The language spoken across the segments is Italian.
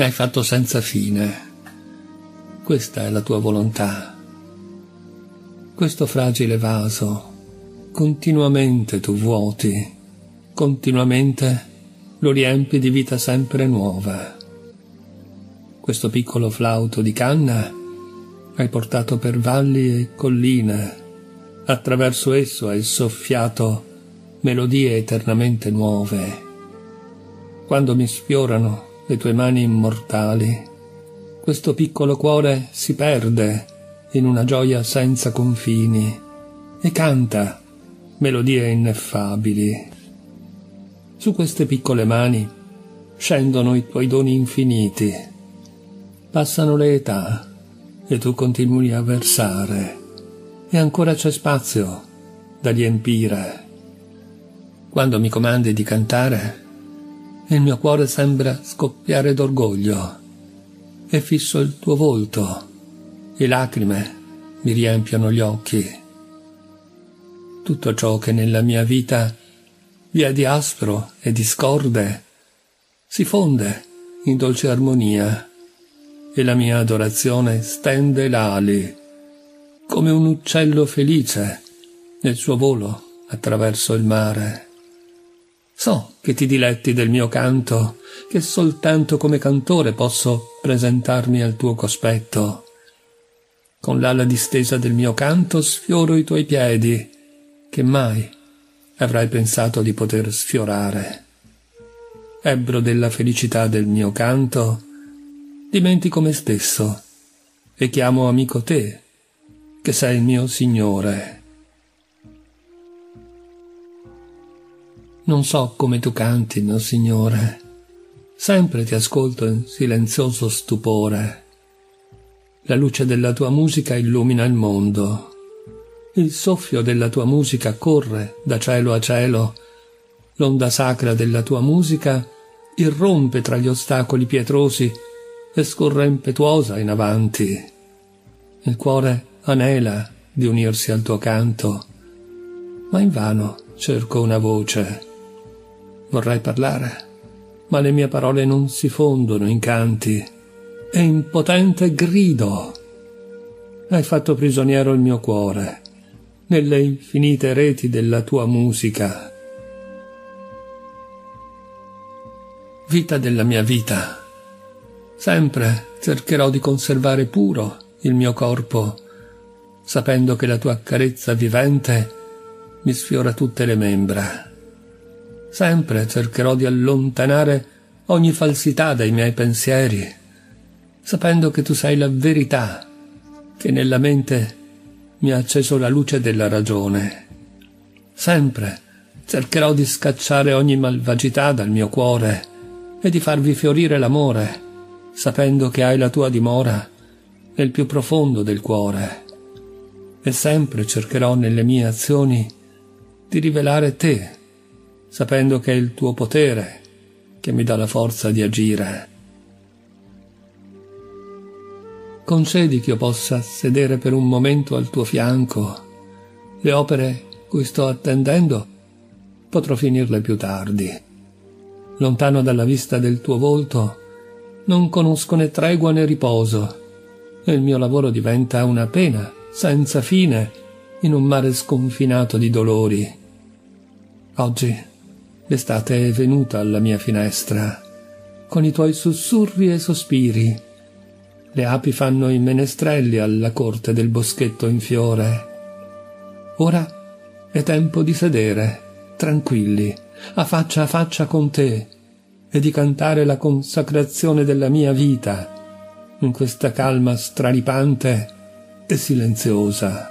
hai fatto senza fine. Questa è la tua volontà. Questo fragile vaso, continuamente tu vuoti, continuamente lo riempi di vita sempre nuova. Questo piccolo flauto di canna hai portato per valli e colline, attraverso esso hai soffiato melodie eternamente nuove. Quando mi sfiorano le tue mani immortali, questo piccolo cuore si perde in una gioia senza confini e canta melodie ineffabili. Su queste piccole mani scendono i tuoi doni infiniti, passano le età e tu continui a versare, e ancora c'è spazio da riempire. Quando mi comandi di cantare, il mio cuore sembra scoppiare d'orgoglio, e fisso il tuo volto, e lacrime mi riempiono gli occhi. Tutto ciò che nella mia vita vi è di aspro e discorde si fonde in dolce armonia, e la mia adorazione stende l'ali come un uccello felice nel suo volo attraverso il mare. So che ti diletti del mio canto, che soltanto come cantore posso presentarmi al tuo cospetto. Con l'ala distesa del mio canto sfioro i tuoi piedi, che mai avrai pensato di poter sfiorare. Ebbro della felicità del mio canto, dimentico me stesso e chiamo amico te, che sei il mio Signore. Non so come tu canti, mio Signore, sempre ti ascolto in silenzioso stupore. La luce della tua musica illumina il mondo. Il soffio della tua musica corre da cielo a cielo. L'onda sacra della tua musica irrompe tra gli ostacoli pietrosi e scorre impetuosa in avanti. Il cuore anela di unirsi al tuo canto, ma invano cerco una voce. Vorrei parlare, ma le mie parole non si fondono in canti, e impotente grido. Hai fatto prigioniero il mio cuore nelle infinite reti della tua musica. Vita della mia vita, sempre cercherò di conservare puro il mio corpo, sapendo che la tua carezza vivente mi sfiora tutte le membra. Sempre cercherò di allontanare ogni falsità dai miei pensieri, sapendo che tu sei la verità, che nella mente mi ha acceso la luce della ragione. Sempre cercherò di scacciare ogni malvagità dal mio cuore e di farvi fiorire l'amore, sapendo che hai la tua dimora nel più profondo del cuore. E sempre cercherò nelle mie azioni di rivelare te, sapendo che è il tuo potere che mi dà la forza di agire. Concedi che io possa sedere per un momento al tuo fianco. Le opere cui sto attendendo potrò finirle più tardi. Lontano dalla vista del tuo volto non conosco né tregua né riposo, e il mio lavoro diventa una pena senza fine in un mare sconfinato di dolori. Oggi l'estate è venuta alla mia finestra, con i tuoi sussurri e sospiri. Le api fanno i menestrelli alla corte del boschetto in fiore. Ora è tempo di sedere, tranquilli, a faccia con te, e di cantare la consacrazione della mia vita, in questa calma straripante e silenziosa.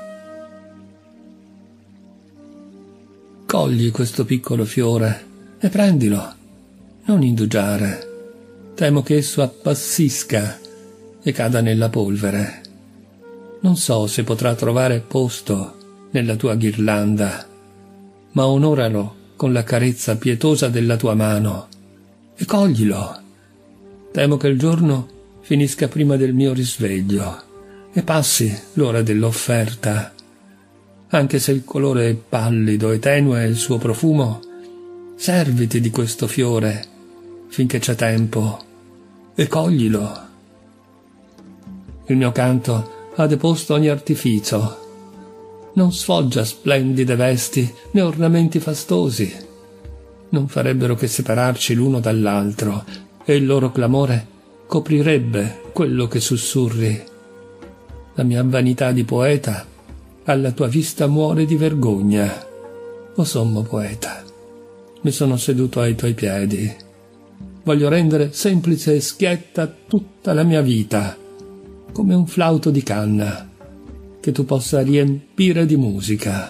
Cogli questo piccolo fiore e prendilo, non indugiare. Temo che esso appassisca e cada nella polvere. Non so se potrà trovare posto nella tua ghirlanda, ma onoralo con la carezza pietosa della tua mano e coglilo. Temo che il giorno finisca prima del mio risveglio e passi l'ora dell'offerta. Anche se il colore è pallido e tenue il suo profumo, serviti di questo fiore finché c'è tempo. e coglilo. Il mio canto ha deposto ogni artificio. Non sfoggia splendide vesti né ornamenti fastosi. Non farebbero che separarci l'uno dall'altro, e il loro clamore coprirebbe quello che sussurri. La mia vanità di poeta alla tua vista muore di vergogna. O sommo poeta, mi sono seduto ai tuoi piedi. Voglio rendere semplice e schietta tutta la mia vita, come un flauto di canna che tu possa riempire di musica.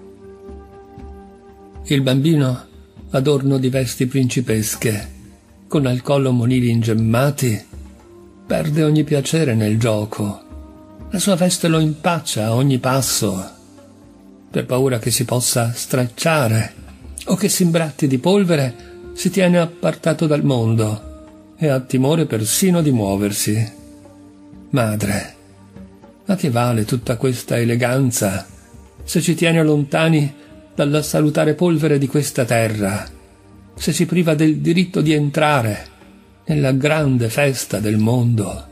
Il bambino, adorno di vesti principesche, con al collo monili ingemmati, perde ogni piacere nel gioco. La sua veste lo impaccia a ogni passo, per paura che si possa stracciare o che si imbratti di polvere, si tiene appartato dal mondo e ha timore persino di muoversi. Madre, ma che vale tutta questa eleganza se ci tiene lontani dalla salutare polvere di questa terra, se ci priva del diritto di entrare nella grande festa del mondo?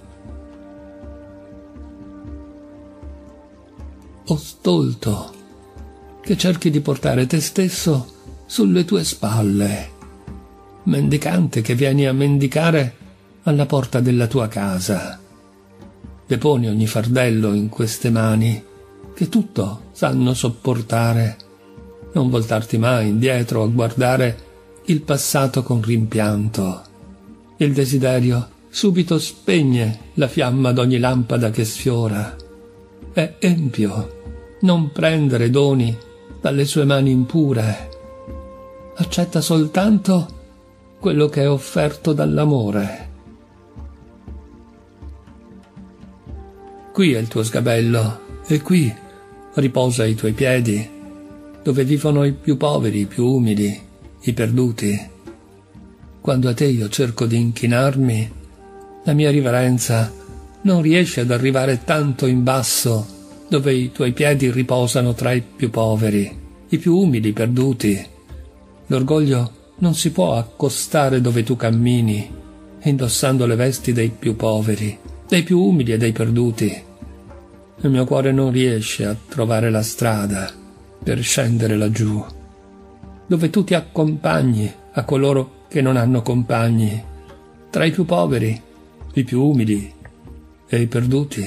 O stolto, che cerchi di portare te stesso sulle tue spalle, mendicante che vieni a mendicare alla porta della tua casa. Deponi ogni fardello in queste mani che tutto sanno sopportare. Non voltarti mai indietro a guardare il passato con rimpianto. Il desiderio subito spegne la fiamma d'ogni lampada che sfiora. È empio non prendere doni dalle sue mani impure. Accetta soltanto quello che è offerto dall'amore. Qui è il tuo sgabello, e qui riposa ai tuoi piedi, dove vivono i più poveri, i più umili, i perduti. Quando a te io cerco di inchinarmi, la mia riverenza non riesce ad arrivare tanto in basso, dove i tuoi piedi riposano tra i più poveri, i più umili, i perduti. L'orgoglio non si può accostare dove tu cammini, indossando le vesti dei più poveri, dei più umili e dei perduti. Il mio cuore non riesce a trovare la strada per scendere laggiù, dove tu ti accompagni a coloro che non hanno compagni, tra i più poveri, i più umili e i perduti.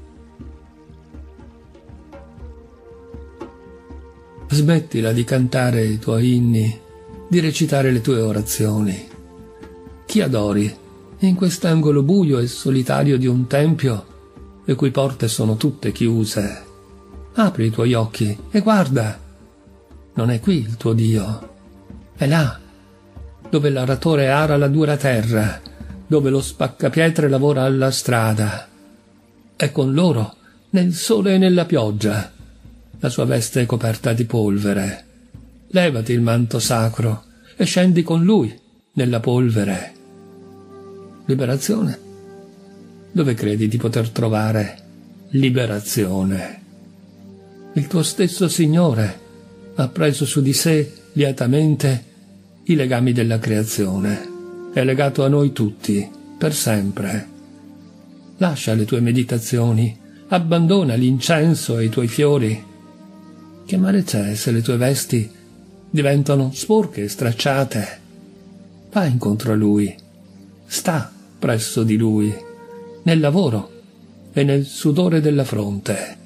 Smettila di cantare i tuoi inni, di recitare le tue orazioni. Chi adori in quest'angolo buio e solitario di un tempio, le cui porte sono tutte chiuse? Apri i tuoi occhi e guarda. Non è qui il tuo Dio, è là, dove l'aratore ara la dura terra, dove lo spaccapietre lavora alla strada. È con loro, nel sole e nella pioggia. La sua veste è coperta di polvere. Levati il manto sacro e scendi con lui nella polvere. Liberazione? Dove credi di poter trovare liberazione? Il tuo stesso Signore ha preso su di sé lietamente i legami della creazione. È legato a noi tutti, per sempre. Lascia le tue meditazioni, abbandona l'incenso e i tuoi fiori. Che male c'è se le tue vesti diventano sporche e stracciate? Va incontro a Lui, sta presso di Lui, nel lavoro e nel sudore della fronte.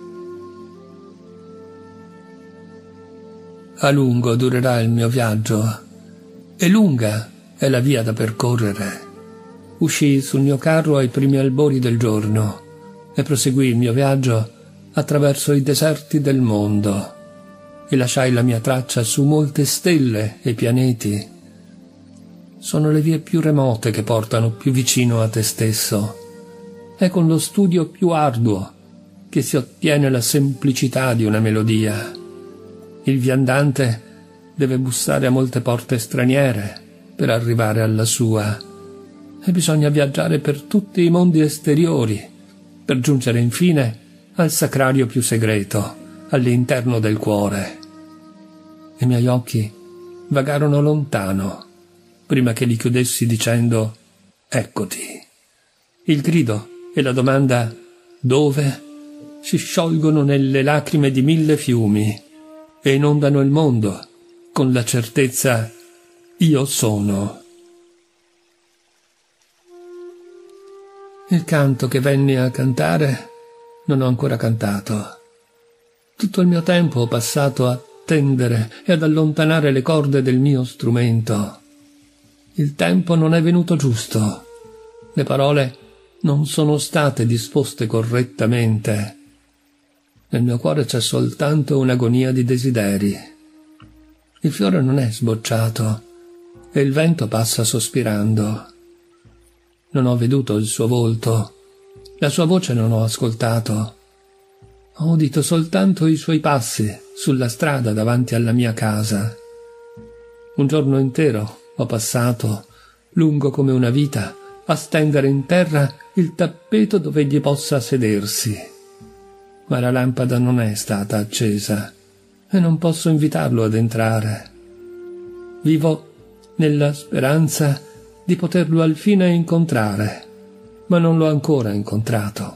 A lungo durerà il mio viaggio, e lunga è la via da percorrere. Uscii sul mio carro ai primi albori del giorno e proseguii il mio viaggio attraverso i deserti del mondo e lasciai la mia traccia su molte stelle e pianeti. Sono le vie più remote che portano più vicino a te stesso. È con lo studio più arduo che si ottiene la semplicità di una melodia. Il viandante deve bussare a molte porte straniere per arrivare alla sua, e bisogna viaggiare per tutti i mondi esteriori per giungere infine al sacrario più segreto, all'interno del cuore. I miei occhi vagarono lontano prima che li chiudessi dicendo: eccoti. il grido e la domanda «dove?» si sciolgono nelle lacrime di 1000 fiumi e inondano il mondo con la certezza «io sono». Il canto che venni a cantare non ho ancora cantato. Tutto il mio tempo ho passato a tendere e ad allontanare le corde del mio strumento. Il tempo non è venuto giusto. Le parole non sono state disposte correttamente. Nel mio cuore c'è soltanto un'agonia di desideri. Il fiore non è sbocciato e il vento passa sospirando. Non ho veduto il suo volto, la sua voce non ho ascoltato. Ho udito soltanto i suoi passi sulla strada davanti alla mia casa. Un giorno intero ho passato, lungo come una vita, a stendere in terra il tappeto dove egli possa sedersi. Ma la lampada non è stata accesa e non posso invitarlo ad entrare. Vivo nella speranza di poterlo alfine incontrare, ma non l'ho ancora incontrato.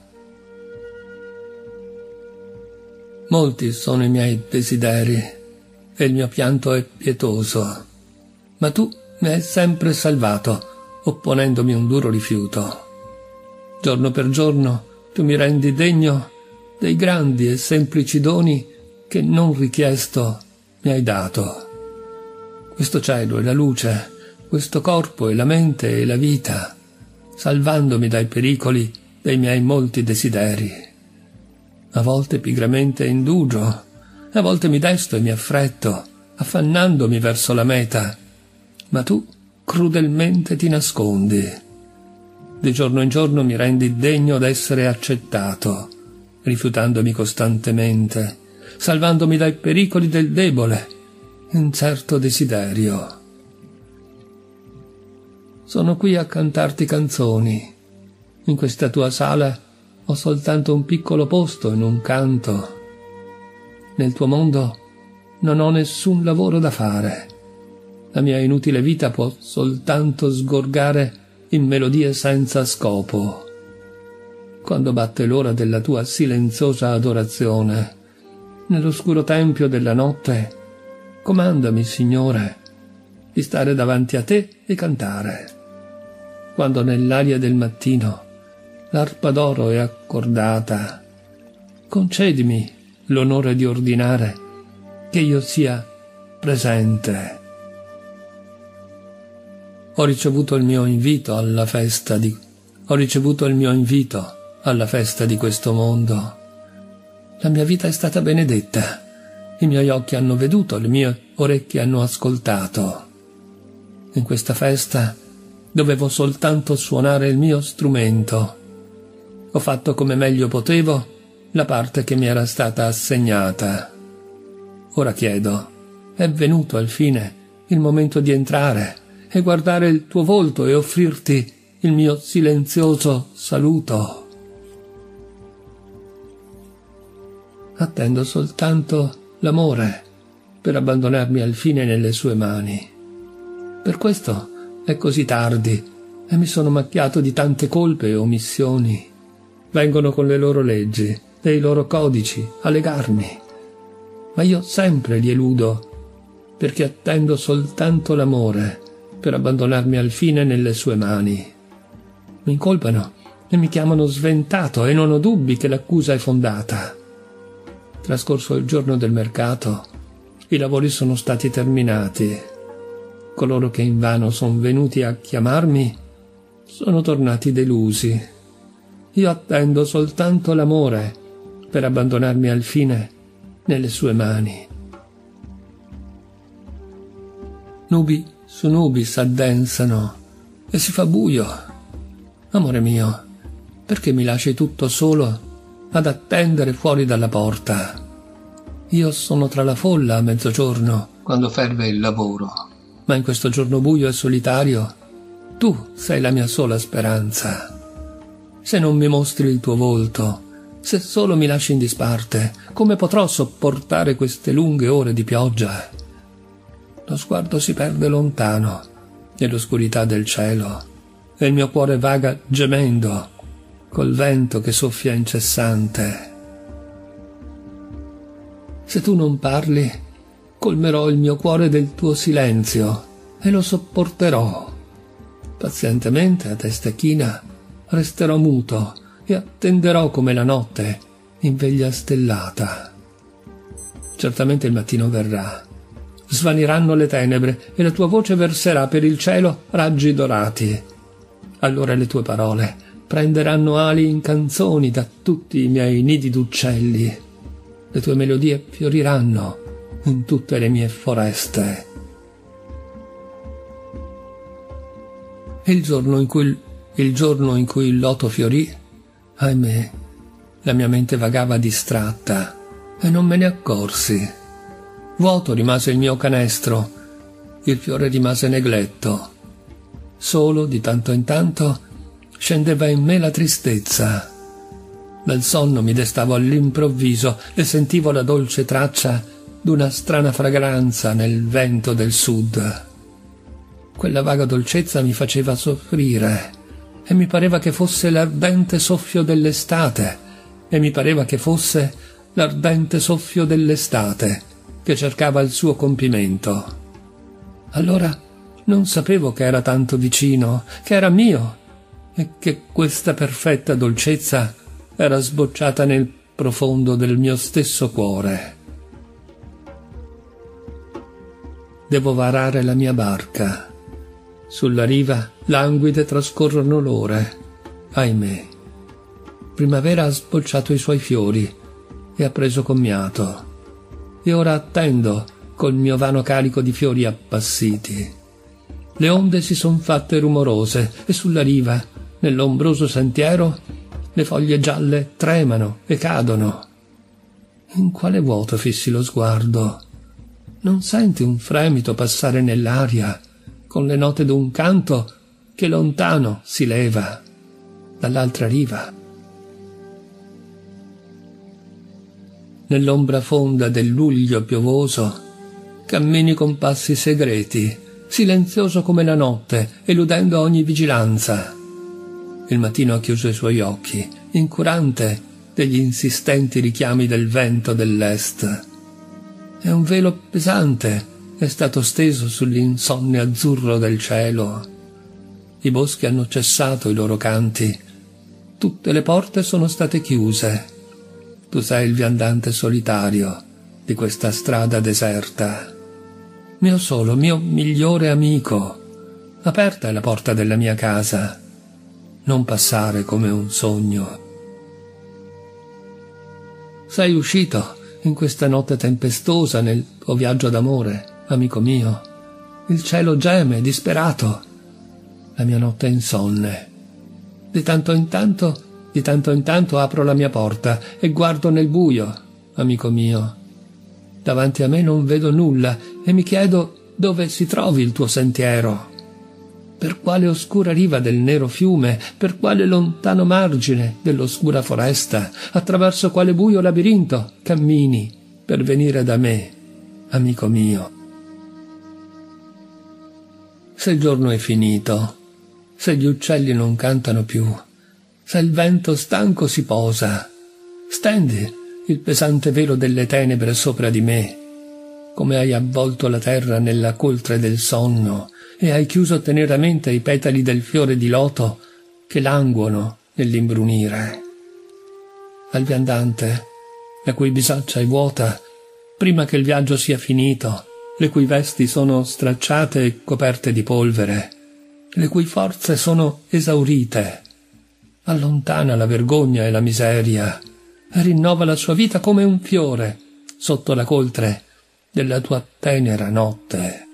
Molti sono i miei desideri e il mio pianto è pietoso, ma tu mi hai sempre salvato, opponendomi un duro rifiuto. Giorno per giorno tu mi rendi degno dei grandi e semplici doni che non richiesto mi hai dato. Questo cielo e la luce, questo corpo e la mente e la vita, salvandomi dai pericoli dei miei molti desideri. A volte pigramente indugio, a volte mi desto e mi affretto, affannandomi verso la meta, ma tu crudelmente ti nascondi. Di giorno in giorno mi rendi degno d'essere accettato, rifiutandomi costantemente, salvandomi dai pericoli del debole, incerto desiderio. Sono qui a cantarti canzoni. In questa tua sala ho soltanto un piccolo posto in un canto. Nel tuo mondo non ho nessun lavoro da fare. La mia inutile vita può soltanto sgorgare in melodie senza scopo. Quando batte l'ora della tua silenziosa adorazione, nell'oscuro tempio della notte, comandami, Signore, di stare davanti a te e cantare. Quando nell'aria del mattino l'arpa d'oro è accordata, concedimi l'onore di ordinare che io sia presente. Ho ricevuto il mio invito alla festa di questo mondo. La mia vita è stata benedetta. I miei occhi hanno veduto, le mie orecchie hanno ascoltato. In questa festa dovevo soltanto suonare il mio strumento. Ho fatto come meglio potevo la parte che mi era stata assegnata. Ora chiedo, è venuto alfine il momento di entrare e guardare il tuo volto e offrirti il mio silenzioso saluto. Attendo soltanto l'amore per abbandonarmi alfine nelle sue mani. Per questo è così tardi e mi sono macchiato di tante colpe e omissioni. Vengono con le loro leggi e i loro codici a legarmi, ma io sempre li eludo perché attendo soltanto l'amore per abbandonarmi alfine nelle sue mani. Mi incolpano e mi chiamano sventato e non ho dubbi che l'accusa è fondata. Trascorso il giorno del mercato, i lavori sono stati terminati. Coloro che invano sono venuti a chiamarmi sono tornati delusi. Io attendo soltanto l'amore per abbandonarmi alfine nelle sue mani. Nubi su nubi s'addensano e si fa buio. Amore mio, perché mi lasci tutto solo ad attendere fuori dalla porta? Io sono tra la folla a mezzogiorno, quando ferve il lavoro, ma in questo giorno buio e solitario tu sei la mia sola speranza. Se non mi mostri il tuo volto, se solo mi lasci in disparte, come potrò sopportare queste lunghe ore di pioggia? Lo sguardo si perde lontano nell'oscurità del cielo e il mio cuore vaga gemendo col vento che soffia incessante. Se tu non parli, colmerò il mio cuore del tuo silenzio e lo sopporterò. Pazientemente, a testa china, resterò muto e attenderò come la notte in veglia stellata. Certamente il mattino verrà. Svaniranno le tenebre e la tua voce verserà per il cielo raggi dorati. Allora le tue parole prenderanno ali in canzoni da tutti i miei nidi d'uccelli. Le tue melodie fioriranno in tutte le mie foreste. Il giorno in cui il loto fiorì, ahimè, la mia mente vagava distratta e non me ne accorsi. Vuoto rimase il mio canestro, il fiore rimase negletto. Solo di tanto in tanto scendeva in me la tristezza. Dal sonno mi destavo all'improvviso e sentivo la dolce traccia d'una strana fragranza nel vento del sud. Quella vaga dolcezza mi faceva soffrire e mi pareva che fosse l'ardente soffio dell'estate che cercava il suo compimento. Allora non sapevo che era tanto vicino, che era mio e che questa perfetta dolcezza era sbocciata nel profondo del mio stesso cuore. Devo varare la mia barca. Sulla riva languide trascorrono l'ore. Ahimè. Primavera ha sbocciato i suoi fiori e ha preso commiato. E ora attendo col mio vano carico di fiori appassiti. Le onde si son fatte rumorose e sulla riva, nell'ombroso sentiero, le foglie gialle tremano e cadono. In quale vuoto fissi lo sguardo? Non senti un fremito passare nell'aria con le note d'un canto che lontano si leva dall'altra riva? Nell'ombra fonda del luglio piovoso cammini con passi segreti, silenzioso come la notte, eludendo ogni vigilanza. Il mattino ha chiuso i suoi occhi, incurante degli insistenti richiami del vento dell'est. E un velo pesante è stato steso sull'insonne azzurro del cielo. I boschi hanno cessato i loro canti. Tutte le porte sono state chiuse. Tu sei il viandante solitario di questa strada deserta. Mio solo, mio migliore amico, aperta è la porta della mia casa. Non passare come un sogno. Sei uscito in questa notte tempestosa nel tuo viaggio d'amore, amico mio. Il cielo geme, disperato. La mia notte è insonne. Di tanto in tanto apro la mia porta e guardo nel buio, amico mio. Davanti a me non vedo nulla e mi chiedo dove si trovi il tuo sentiero. Per quale oscura riva del nero fiume, per quale lontano margine dell'oscura foresta, attraverso quale buio labirinto cammini per venire da me, amico mio. Se il giorno è finito, se gli uccelli non cantano più, se il vento stanco si posa, stendi il pesante velo delle tenebre sopra di me, come hai avvolto la terra nella coltre del sonno e hai chiuso teneramente i petali del fiore di loto che languono nell'imbrunire. Al viandante, la cui bisaccia è vuota, prima che il viaggio sia finito, le cui vesti sono stracciate e coperte di polvere, le cui forze sono esaurite, allontana la vergogna e la miseria e rinnova la sua vita come un fiore sotto la coltre della tua tenera notte.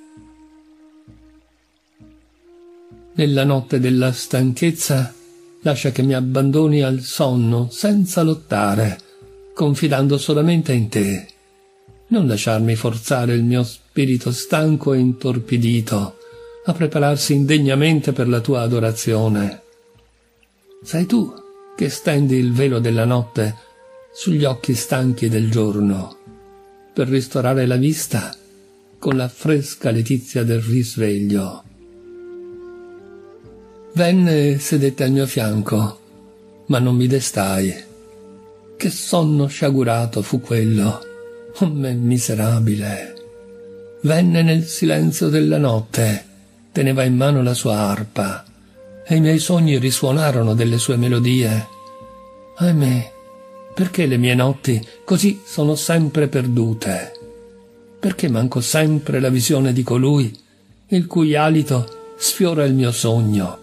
Nella notte della stanchezza lascia che mi abbandoni al sonno senza lottare, confidando solamente in te. Non lasciarmi forzare il mio spirito stanco e intorpidito a prepararsi indegnamente per la tua adorazione. Sei tu che stendi il velo della notte sugli occhi stanchi del giorno, per ristorare la vista con la fresca letizia del risveglio. Venne e sedette al mio fianco, ma non mi destai. Che sonno sciagurato fu quello, oh me miserabile. Venne nel silenzio della notte, teneva in mano la sua arpa, e i miei sogni risuonarono delle sue melodie. Ahimè, perché le mie notti così sono sempre perdute? Perché manco sempre la visione di colui il cui alito sfiora il mio sogno?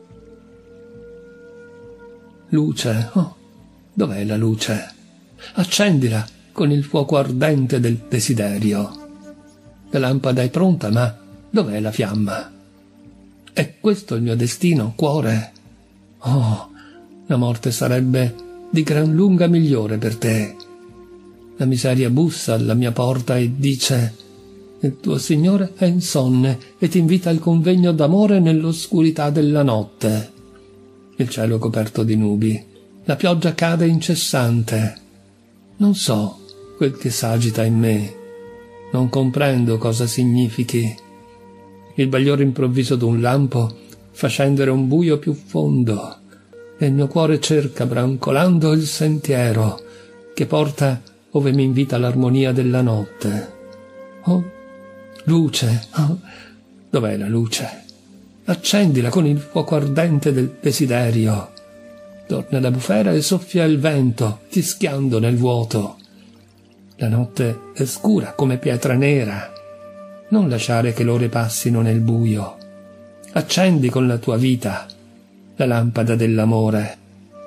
Luce, oh, dov'è la luce? Accendila con il fuoco ardente del desiderio. La lampada è pronta, ma dov'è la fiamma? È questo il mio destino, cuore? Oh, la morte sarebbe di gran lunga migliore per te. La miseria bussa alla mia porta e dice: il tuo Signore è insonne e ti invita al convegno d'amore nell'oscurità della notte. Il cielo è coperto di nubi, la pioggia cade incessante. Non so quel che s'agita in me, non comprendo cosa significhi. Il bagliore improvviso d'un lampo fa scendere un buio più fondo, e il mio cuore cerca brancolando il sentiero che porta ove mi invita l'armonia della notte. Oh, luce, oh, dov'è la luce? Accendila con il fuoco ardente del desiderio. Torna la bufera e soffia il vento, fischiando nel vuoto. La notte è scura come pietra nera. Non lasciare che le ore passino nel buio. Accendi con la tua vita la lampada dell'amore.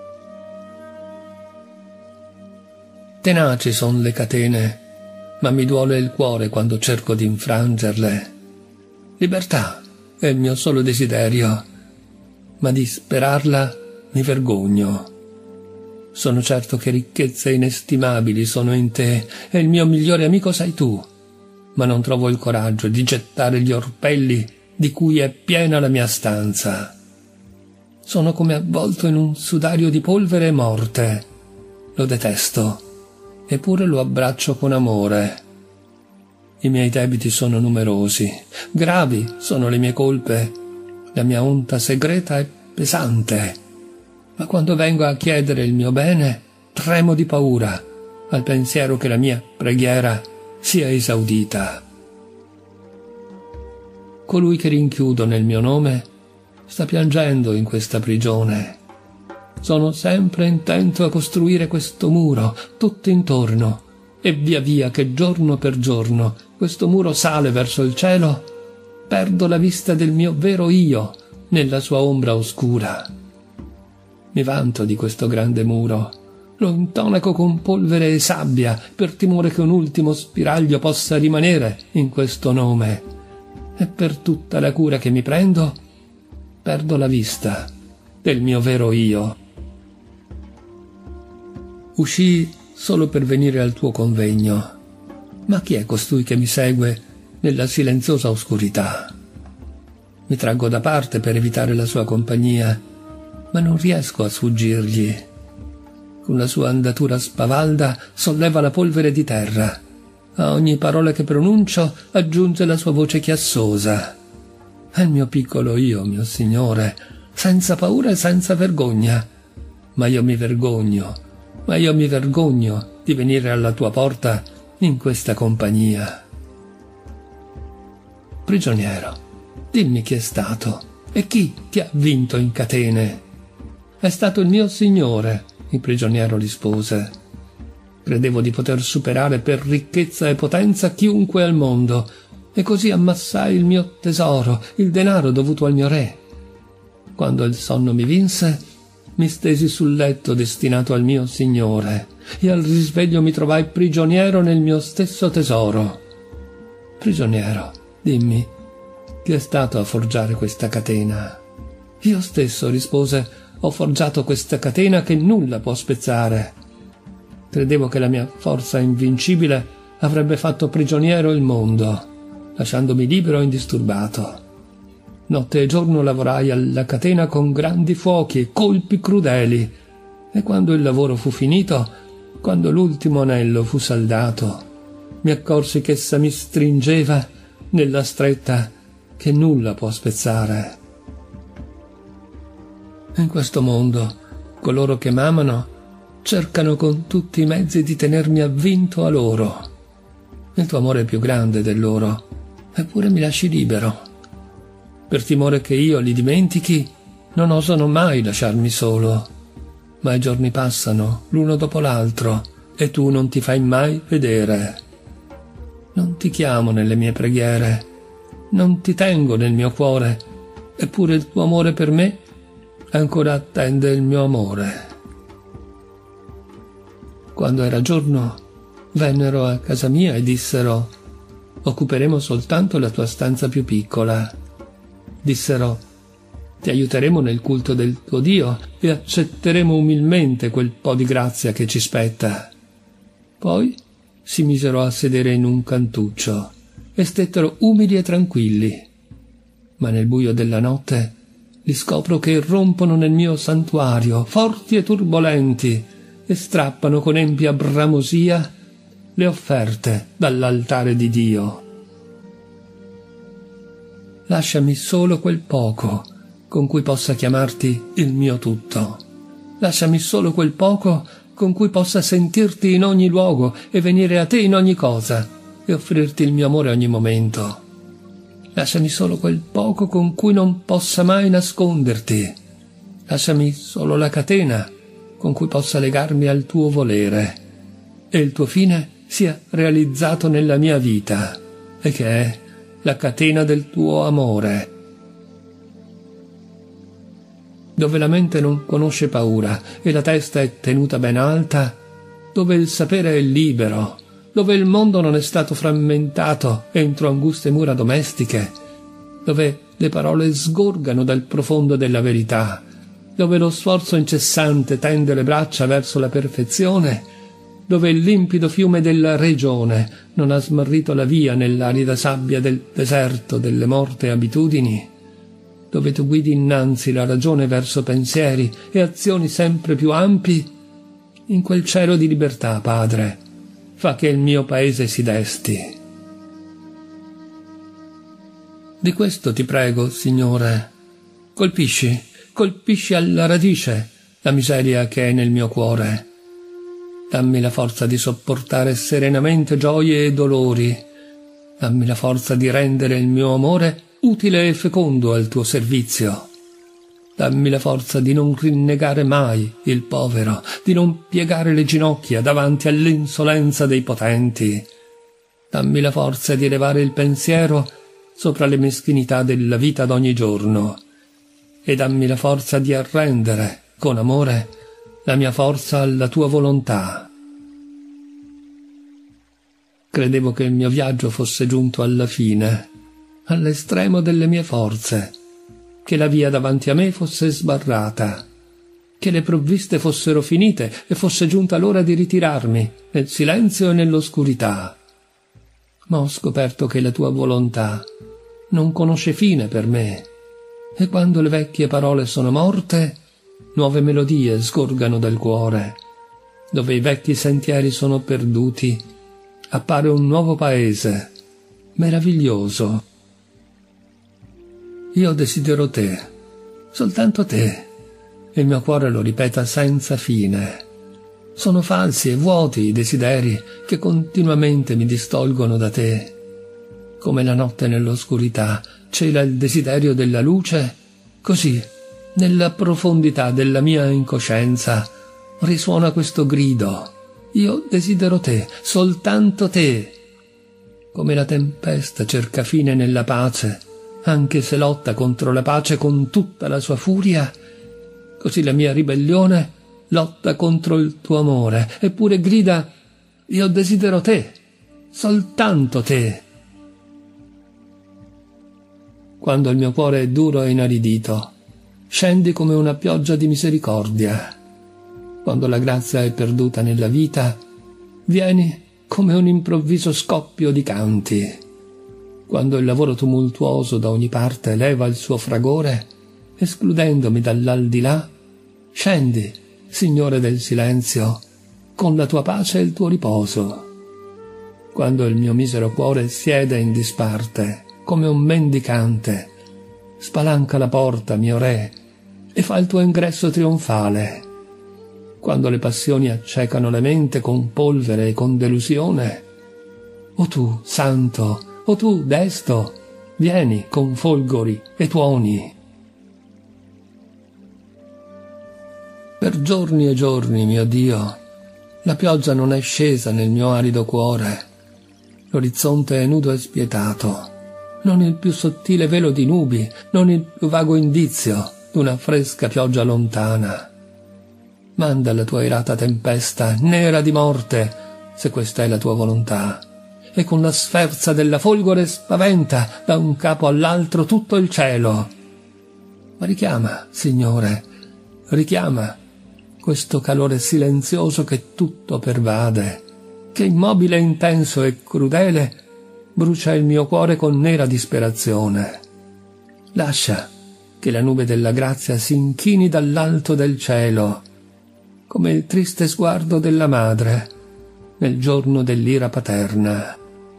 Tenaci son le catene, ma mi duole il cuore quando cerco di infrangerle. Libertà è il mio solo desiderio, ma di sperarla mi vergogno. Sono certo che ricchezze inestimabili sono in te e il mio migliore amico sei tu, ma non trovo il coraggio di gettare gli orpelli di cui è piena la mia stanza. Sono come avvolto in un sudario di polvere e morte. Lo detesto, eppure lo abbraccio con amore. I miei debiti sono numerosi, gravi sono le mie colpe, la mia onta segreta è pesante, ma quando vengo a chiedere il mio bene tremo di paura al pensiero che la mia preghiera sia esaudita. Colui che rinchiudo nel mio nome sta piangendo in questa prigione. Sono sempre intento a costruire questo muro tutto intorno, e via via che giorno per giorno questo muro sale verso il cielo, perdo la vista del mio vero io nella sua ombra oscura. Mi vanto di questo grande muro, lo intonaco con polvere e sabbia per timore che un ultimo spiraglio possa rimanere in questo nome, e per tutta la cura che mi prendo perdo la vista del mio vero io. Uscii solo per venire al tuo convegno, ma chi è costui che mi segue nella silenziosa oscurità? Mi traggo da parte per evitare la sua compagnia, ma non riesco a sfuggirgli. Con la sua andatura spavalda solleva la polvere di terra. A ogni parola che pronuncio aggiunge la sua voce chiassosa. È il mio piccolo io, mio Signore, senza paura e senza vergogna. Ma io mi vergogno di venire alla tua porta in questa compagnia. Prigioniero, dimmi chi è stato e chi ti ha vinto in catene. È stato il mio Signore, il prigioniero rispose. Credevo di poter superare per ricchezza e potenza chiunque al mondo, e così ammassai il mio tesoro, il denaro dovuto al mio re. Quando il sonno mi vinse, mi stesi sul letto destinato al mio Signore, e al risveglio mi trovai prigioniero nel mio stesso tesoro. Prigioniero, dimmi, chi è stato a forgiare questa catena? Io stesso, rispose, ho forgiato questa catena che nulla può spezzare. Credevo che la mia forza invincibile avrebbe fatto prigioniero il mondo, lasciandomi libero e indisturbato. Notte e giorno lavorai alla catena con grandi fuochi e colpi crudeli, e quando il lavoro fu finito, quando l'ultimo anello fu saldato, mi accorsi che essa mi stringeva nella stretta che nulla può spezzare. In questo mondo Coloro che m'amano cercano con tutti i mezzi di tenermi avvinto a loro. Il tuo amore è più grande del loro, eppure mi lasci libero. Per timore che io li dimentichi, non osano mai lasciarmi solo. Ma i giorni passano l'uno dopo l'altro e tu non ti fai mai vedere. Non ti chiamo nelle mie preghiere, non ti tengo nel mio cuore, eppure il tuo amore per me ancora attende il mio amore. Quando era giorno, vennero a casa mia e dissero: occuperemo soltanto la tua stanza più piccola. Dissero: ti aiuteremo nel culto del tuo Dio e accetteremo umilmente quel po' di grazia che ci spetta. Poi si misero a sedere in un cantuccio e stettero umili e tranquilli. Ma nel buio della notte li scopro che irrompono nel mio santuario, forti e turbolenti, e strappano con empia bramosia le offerte dall'altare di Dio. Lasciami solo quel poco con cui possa chiamarti il mio tutto. Lasciami solo quel poco con cui possa sentirti in ogni luogo e venire a te in ogni cosa e offrirti il mio amore ogni momento. Lasciami solo quel poco con cui non possa mai nasconderti. Lasciami solo la catena con cui possa legarmi al tuo volere e il tuo fine sia realizzato nella mia vita, e che è la catena del tuo amore, dove la mente non conosce paura e la testa è tenuta ben alta, dove il sapere è libero, dove il mondo non è stato frammentato entro anguste mura domestiche, dove le parole sgorgano dal profondo della verità, dove lo sforzo incessante tende le braccia verso la perfezione, dove il limpido fiume della regione non ha smarrito la via nell'arida sabbia del deserto delle morte abitudini, dove tu guidi innanzi la ragione verso pensieri e azioni sempre più ampi, in quel cielo di libertà, Padre, fa che il mio paese si desti. Di questo ti prego, Signore. Colpisci alla radice la miseria che è nel mio cuore. Dammi la forza di sopportare serenamente gioie e dolori. Dammi la forza di rendere il mio amore utile e fecondo al tuo servizio. Dammi la forza di non rinnegare mai il povero, di non piegare le ginocchia davanti all'insolenza dei potenti. Dammi la forza di elevare il pensiero sopra le meschinità della vita d'ogni giorno. E dammi la forza di arrendere, con amore, la mia forza alla tua volontà. Credevo che il mio viaggio fosse giunto alla fine, all'estremo delle mie forze, che la via davanti a me fosse sbarrata, che le provviste fossero finite e fosse giunta l'ora di ritirarmi nel silenzio e nell'oscurità. Ma ho scoperto che la tua volontà non conosce fine per me, e quando le vecchie parole sono morte, nuove melodie sgorgano dal cuore. Dove i vecchi sentieri sono perduti, appare un nuovo paese, meraviglioso. Io desidero te, soltanto te, e il mio cuore lo ripeta senza fine. Sono falsi e vuoti i desideri che continuamente mi distolgono da te. Come la notte nell'oscurità cela il desiderio della luce, così, nella profondità della mia incoscienza, risuona questo grido: io desidero te, soltanto te. Come la tempesta cerca fine nella pace, anche se lotta contro la pace con tutta la sua furia, così la mia ribellione lotta contro il tuo amore, eppure grida: io desidero te, soltanto te. Quando il mio cuore è duro e inaridito, scendi come una pioggia di misericordia. Quando la grazia è perduta nella vita, vieni come un improvviso scoppio di canti. Quando il lavoro tumultuoso da ogni parte leva il suo fragore, escludendomi dall'aldilà, scendi, Signore del silenzio, con la tua pace e il tuo riposo. Quando il mio misero cuore siede in disparte, come un mendicante, spalanca la porta, mio Re, e fa il tuo ingresso trionfale. quando le passioni accecano la mente con polvere e con delusione. O tu, santo, o tu, desto, vieni con folgori e tuoni. Per giorni e giorni, mio Dio, la pioggia non è scesa nel mio arido cuore. L'orizzonte è nudo e spietato, non il più sottile velo di nubi, non il più vago indizio d'una fresca pioggia lontana. Manda la tua irata tempesta, nera di morte, se questa è la tua volontà, e con la sferza della folgore spaventa da un capo all'altro tutto il cielo. Ma richiama, Signore, richiama questo calore silenzioso che tutto pervade, che immobile, intenso e crudele brucia il mio cuore con nera disperazione. Lascia che la nube della grazia si inchini dall'alto del cielo, come il triste sguardo della madre nel giorno dell'ira paterna.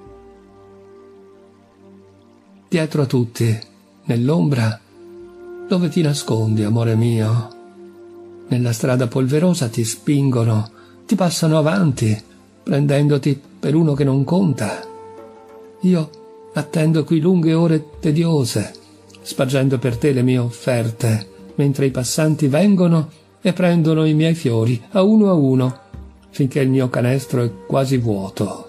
Dietro a tutti, nell'ombra, dove ti nascondi, amore mio? Nella strada polverosa ti spingono, ti passano avanti, prendendoti per uno che non conta. Io attendo qui lunghe ore tediose, spargendo per te le mie offerte, mentre i passanti vengono e prendono i miei fiori a uno, finché il mio canestro è quasi vuoto.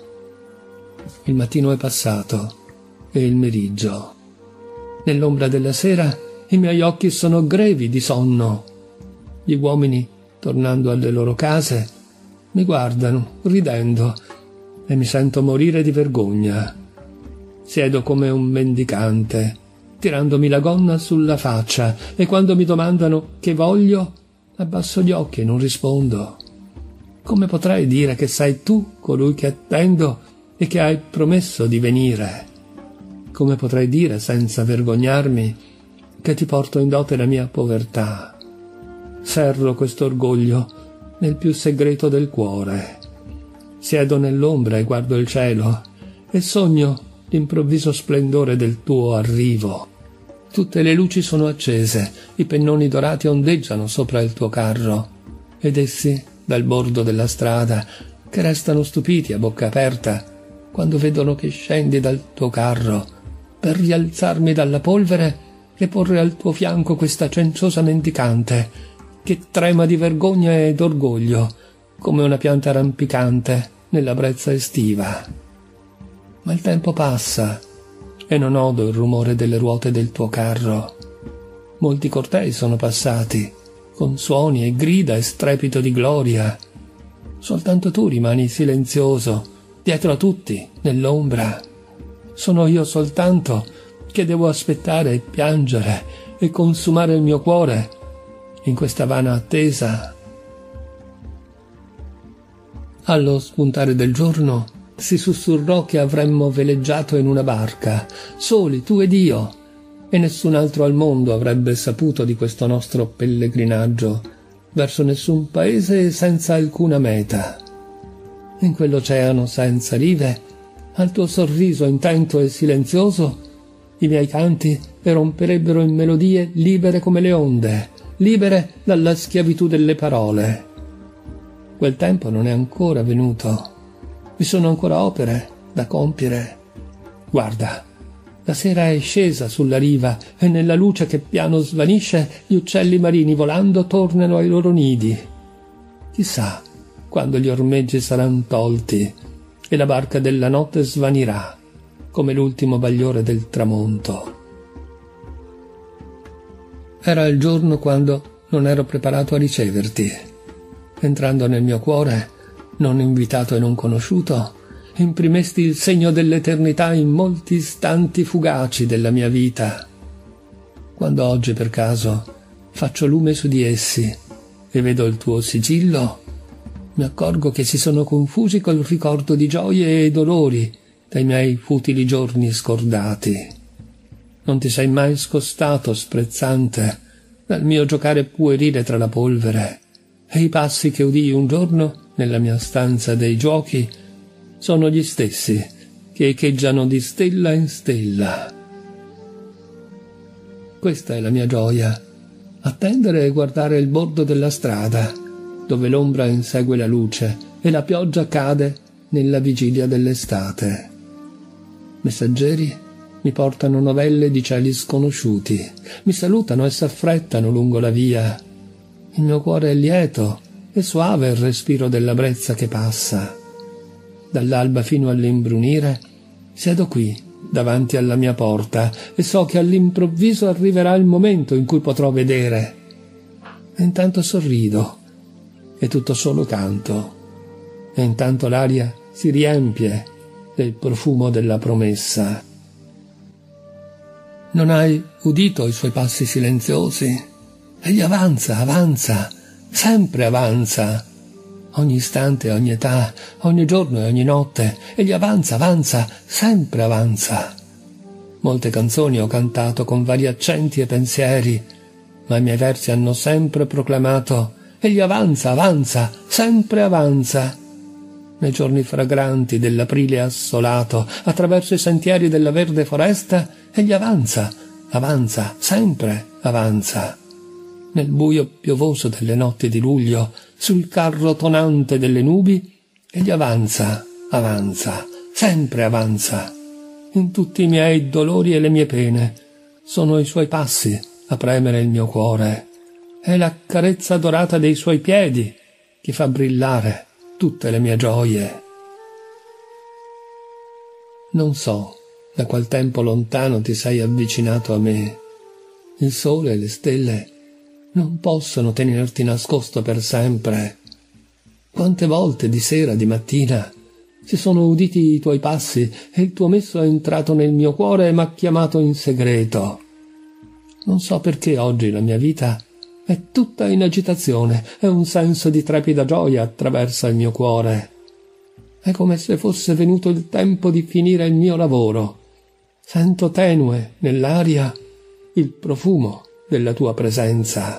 Il mattino è passato e il meriggio. Nell'ombra della sera i miei occhi sono grevi di sonno. Gli uomini, tornando alle loro case, mi guardano, ridendo, e mi sento morire di vergogna. Siedo come un mendicante, tirandomi la gonna sulla faccia, e quando mi domandano che voglio, abbasso gli occhi e non rispondo. Come potrei dire che sei tu colui che attendo e che hai promesso di venire? Come potrei dire, senza vergognarmi, che ti porto in dote la mia povertà? Serro questo orgoglio nel più segreto del cuore. Siedo nell'ombra e guardo il cielo e sogno l'improvviso splendore del tuo arrivo. Tutte le luci sono accese, i pennoni dorati ondeggiano sopra il tuo carro, ed essi, dal bordo della strada, che restano stupiti a bocca aperta quando vedono che scendi dal tuo carro per rialzarmi dalla polvere e porre al tuo fianco questa cenciosa mendicante che trema di vergogna ed orgoglio come una pianta rampicante nella brezza estiva. Ma il tempo passa e non odo il rumore delle ruote del tuo carro. Molti cortei sono passati, con suoni e grida e strepito di gloria. Soltanto tu rimani silenzioso, dietro a tutti, nell'ombra. Sono io soltanto che devo aspettare e piangere e consumare il mio cuore in questa vana attesa. Allo spuntare del giorno si sussurrò che avremmo veleggiato in una barca, soli, tu ed io, e nessun altro al mondo avrebbe saputo di questo nostro pellegrinaggio verso nessun paese e senza alcuna meta. In quell'oceano senza rive, al tuo sorriso intento e silenzioso, i miei canti eromperebbero in melodie libere come le onde, libere dalla schiavitù delle parole. Quel tempo non è ancora venuto. Vi sono ancora opere da compiere. Guarda, la sera è scesa sulla riva e nella luce che piano svanisce gli uccelli marini volando tornano ai loro nidi. Chissà quando gli ormeggi saranno tolti e la barca della notte svanirà come l'ultimo bagliore del tramonto. Era il giorno quando non ero preparato a riceverti. Entrando nel mio cuore, non invitato e non conosciuto, imprimesti il segno dell'eternità in molti istanti fugaci della mia vita. Quando oggi per caso faccio lume su di essi e vedo il tuo sigillo, mi accorgo che si sono confusi col ricordo di gioie e dolori dai miei futili giorni scordati. Non ti sei mai scostato, sprezzante, dal mio giocare puerile tra la polvere, e i passi che udii un giorno nella mia stanza dei giochi sono gli stessi che echeggiano di stella in stella. Questa è la mia gioia, attendere e guardare il bordo della strada, dove l'ombra insegue la luce e la pioggia cade nella vigilia dell'estate. Messaggeri mi portano novelle di cieli sconosciuti, mi salutano e s'affrettano lungo la via. Il mio cuore è lieto e soave il respiro della brezza che passa. Dall'alba fino all'imbrunire siedo qui, davanti alla mia porta, e so che all'improvviso arriverà il momento in cui potrò vedere. E intanto sorrido, e tutto solo canto, e intanto l'aria si riempie del profumo della promessa. Non hai udito i suoi passi silenziosi? Egli avanza, avanza, sempre avanza. Ogni istante, ogni età, ogni giorno e ogni notte, egli avanza, avanza, sempre avanza. Molte canzoni ho cantato con vari accenti e pensieri, ma i miei versi hanno sempre proclamato: egli avanza, avanza, sempre avanza. Nei giorni fragranti dell'aprile assolato, attraverso i sentieri della verde foresta, egli avanza, avanza, sempre avanza. Nel buio piovoso delle notti di luglio, sul carro tonante delle nubi, egli avanza, avanza, sempre avanza. In tutti i miei dolori e le mie pene sono i suoi passi a premere il mio cuore. È la carezza dorata dei suoi piedi che fa brillare tutte le mie gioie. Non so da qual tempo lontano ti sei avvicinato a me. Il sole e le stelle non possono tenerti nascosto per sempre. Quante volte di sera, di mattina, si sono uditi i tuoi passi e il tuo messo è entrato nel mio cuore e m'ha chiamato in segreto. Non so perché oggi la mia vita è tutta in agitazione e un senso di trepida gioia attraversa il mio cuore. È come se fosse venuto il tempo di finire il mio lavoro. Sento tenue nell'aria il profumo della tua presenza.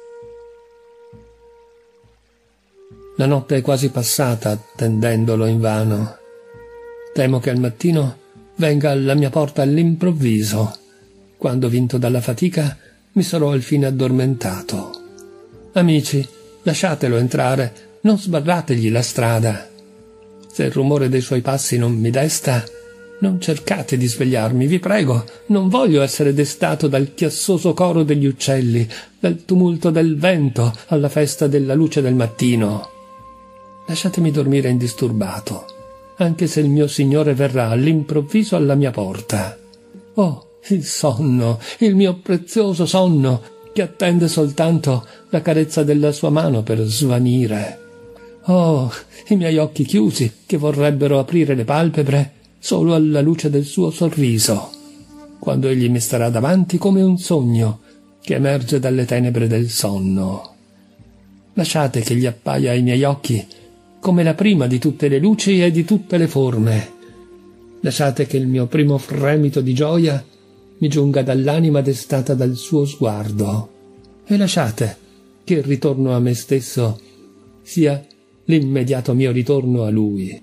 La notte è quasi passata attendendolo invano. Temo che al mattino venga alla mia porta all'improvviso. Quando, vinto dalla fatica, mi sarò alfine addormentato. Amici, lasciatelo entrare, non sbarrategli la strada. Se il rumore dei suoi passi non mi desta, non cercate di svegliarmi, vi prego, non voglio essere destato dal chiassoso coro degli uccelli, dal tumulto del vento alla festa della luce del mattino. Lasciatemi dormire indisturbato, anche se il mio Signore verrà all'improvviso alla mia porta. Oh, il sonno, il mio prezioso sonno, che attende soltanto la carezza della sua mano per svanire. Oh, i miei occhi chiusi, che vorrebbero aprire le palpebre solo alla luce del suo sorriso, quando egli mi starà davanti come un sogno che emerge dalle tenebre del sonno. Lasciate che gli appaia ai miei occhi come la prima di tutte le luci e di tutte le forme. Lasciate che il mio primo fremito di gioia mi giunga dall'anima destata dal suo sguardo, e lasciate che il ritorno a me stesso sia l'immediato mio ritorno a lui.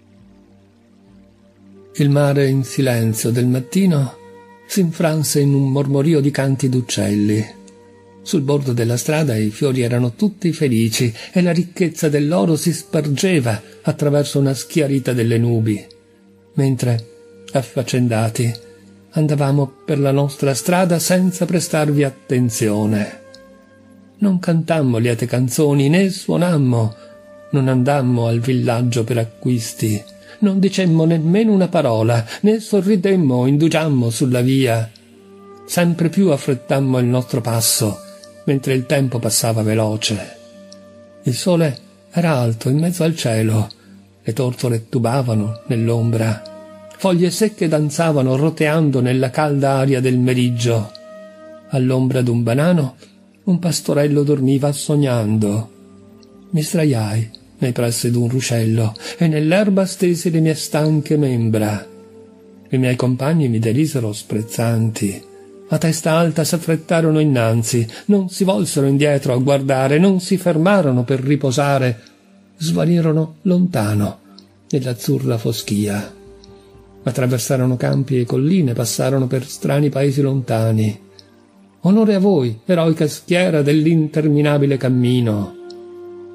Il mare in silenzio del mattino si infranse in un mormorio di canti d'uccelli. Sul bordo della strada i fiori erano tutti felici e la ricchezza dell'oro si spargeva attraverso una schiarita delle nubi, mentre, affaccendati, andavamo per la nostra strada senza prestarvi attenzione. Non cantammo liete canzoni, né suonammo, non andammo al villaggio per acquisti, non dicemmo nemmeno una parola, né sorridemmo o indugiammo sulla via. Sempre più affrettammo il nostro passo, mentre il tempo passava veloce. Il sole era alto in mezzo al cielo, le tortore tubavano nell'ombra, foglie secche danzavano roteando nella calda aria del meriggio. All'ombra d'un banano un pastorello dormiva sognando. Mi sdraiai nei pressi d'un ruscello e nell'erba stesi le mie stanche membra. I miei compagni mi derisero sprezzanti. A testa alta s'affrettarono innanzi, non si volsero indietro a guardare, non si fermarono per riposare, svanirono lontano nell'azzurra foschia. Attraversarono campi e colline, passarono per strani paesi lontani. Onore a voi, eroica schiera dell'interminabile cammino.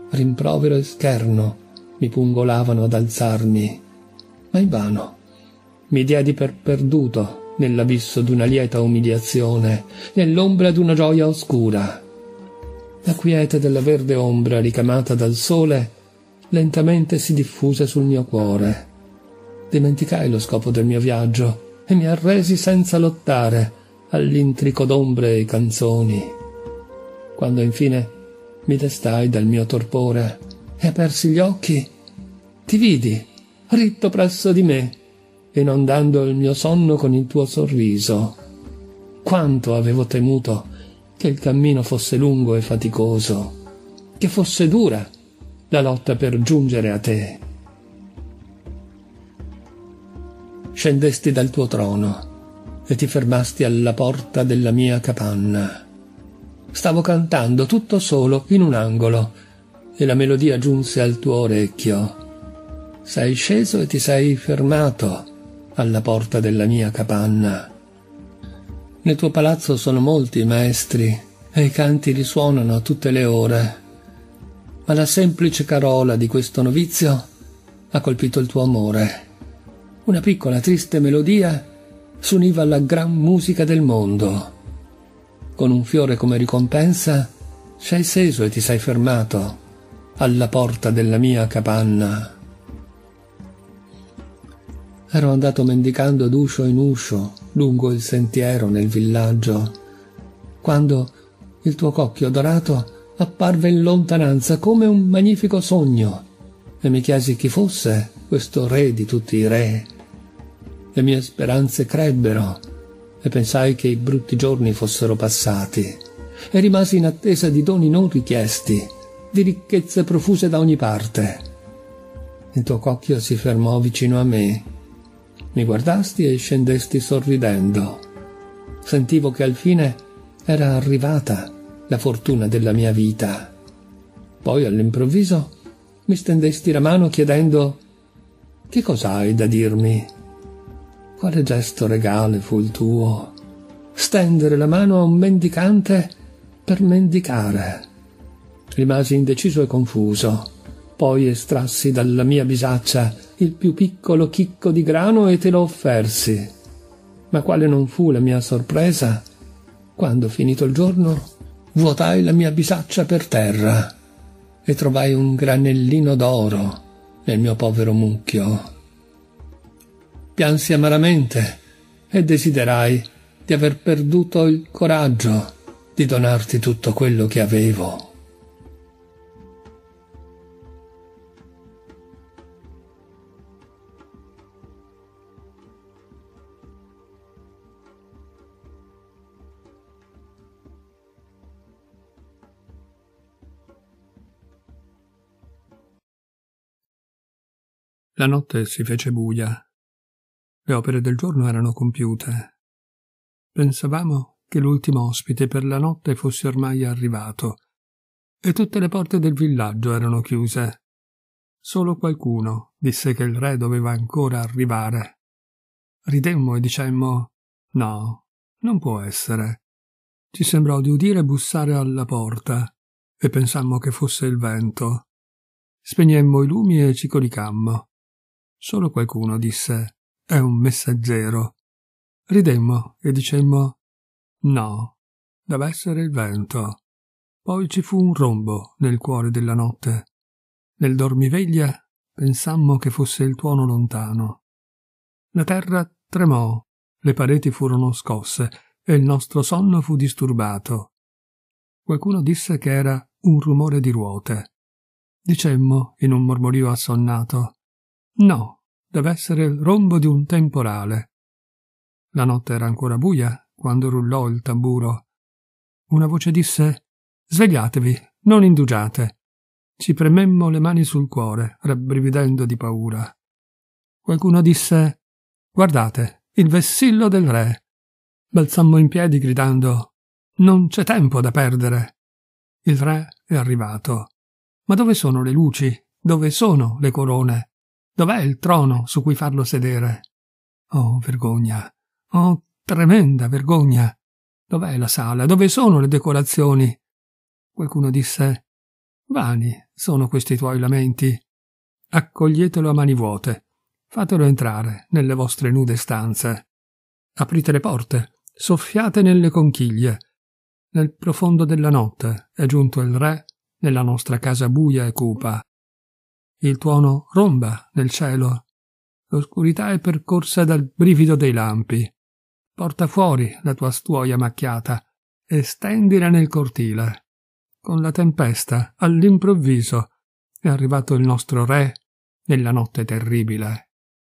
rimprovero e scherno mi pungolavano ad alzarmi, ma invano. Mi diedi per perduto nell'abisso d'una lieta umiliazione, nell'ombra d'una gioia oscura. La quiete della verde ombra ricamata dal sole lentamente si diffuse sul mio cuore. Dimenticai lo scopo del mio viaggio e mi arresi senza lottare all'intrico d'ombre e canzoni. Quando infine mi destai dal mio torpore e apersi gli occhi, ti vidi ritto presso di me, inondando il mio sonno con il tuo sorriso. Quanto avevo temuto che il cammino fosse lungo e faticoso, che fosse dura la lotta per giungere a te. Scendesti dal tuo trono e ti fermasti alla porta della mia capanna. Stavo cantando tutto solo in un angolo e la melodia giunse al tuo orecchio. Sei sceso e ti sei fermato alla porta della mia capanna. Nel tuo palazzo sono molti i maestri e i canti risuonano a tutte le ore, ma la semplice carola di questo novizio ha colpito il tuo amore. Una piccola triste melodia s'univa alla gran musica del mondo. Con un fiore come ricompensa sei sceso e ti sei fermato alla porta della mia capanna. Ero andato mendicando d'uscio in uscio lungo il sentiero nel villaggio, quando il tuo cocchio dorato apparve in lontananza come un magnifico sogno e mi chiesi chi fosse questo re di tutti i re. Le mie speranze crebbero e pensai che i brutti giorni fossero passati e rimasi in attesa di doni non richiesti, di ricchezze profuse da ogni parte. Il tuo cocchio si fermò vicino a me. Mi guardasti e scendesti sorridendo. Sentivo che al fine era arrivata la fortuna della mia vita. Poi all'improvviso mi stendesti la mano chiedendo: che cosa hai da dirmi? Quale gesto regale fu il tuo? Stendere la mano a un mendicante per mendicare. Rimasi indeciso e confuso. Poi estrassi dalla mia bisaccia il più piccolo chicco di grano e te lo offersi. Ma quale non fu la mia sorpresa quando, finito il giorno, vuotai la mia bisaccia per terra e trovai un granellino d'oro nel mio povero mucchio. Piansi amaramente e desiderai di aver perduto il coraggio di donarti tutto quello che avevo. La notte si fece buia. Le opere del giorno erano compiute. Pensavamo che l'ultimo ospite per la notte fosse ormai arrivato e tutte le porte del villaggio erano chiuse. Solo qualcuno disse che il re doveva ancora arrivare. Ridemmo e dicemmo: no, non può essere. Ci sembrò di udire bussare alla porta e pensammo che fosse il vento. Spegnemmo i lumi e ci coricammo. Solo qualcuno disse: è un messaggero. Ridemmo e dicemmo: no, deve essere il vento. Poi ci fu un rombo nel cuore della notte. Nel dormiveglia pensammo che fosse il tuono lontano. La terra tremò, le pareti furono scosse e il nostro sonno fu disturbato. Qualcuno disse che era un rumore di ruote. Dicemmo in un mormorio assonnato: no, deve essere il rombo di un temporale. La notte era ancora buia quando rullò il tamburo. Una voce disse: svegliatevi, non indugiate. Ci prememmo le mani sul cuore, rabbrividendo di paura. Qualcuno disse: guardate, il vessillo del re. Balzammo in piedi gridando: non c'è tempo da perdere. Il re è arrivato. Ma dove sono le luci? Dove sono le corone? Dov'è il trono su cui farlo sedere? Oh, vergogna! Oh, tremenda vergogna! Dov'è la sala? Dove sono le decorazioni? Qualcuno disse: vani, sono questi tuoi lamenti? Accoglietelo a mani vuote. Fatelo entrare nelle vostre nude stanze. Aprite le porte, soffiate nelle conchiglie. Nel profondo della notte è giunto il re nella nostra casa buia e cupa. Il tuono romba nel cielo. L'oscurità è percorsa dal brivido dei lampi. Porta fuori la tua stuoia macchiata e stendila nel cortile. Con la tempesta, all'improvviso, è arrivato il nostro re nella notte terribile.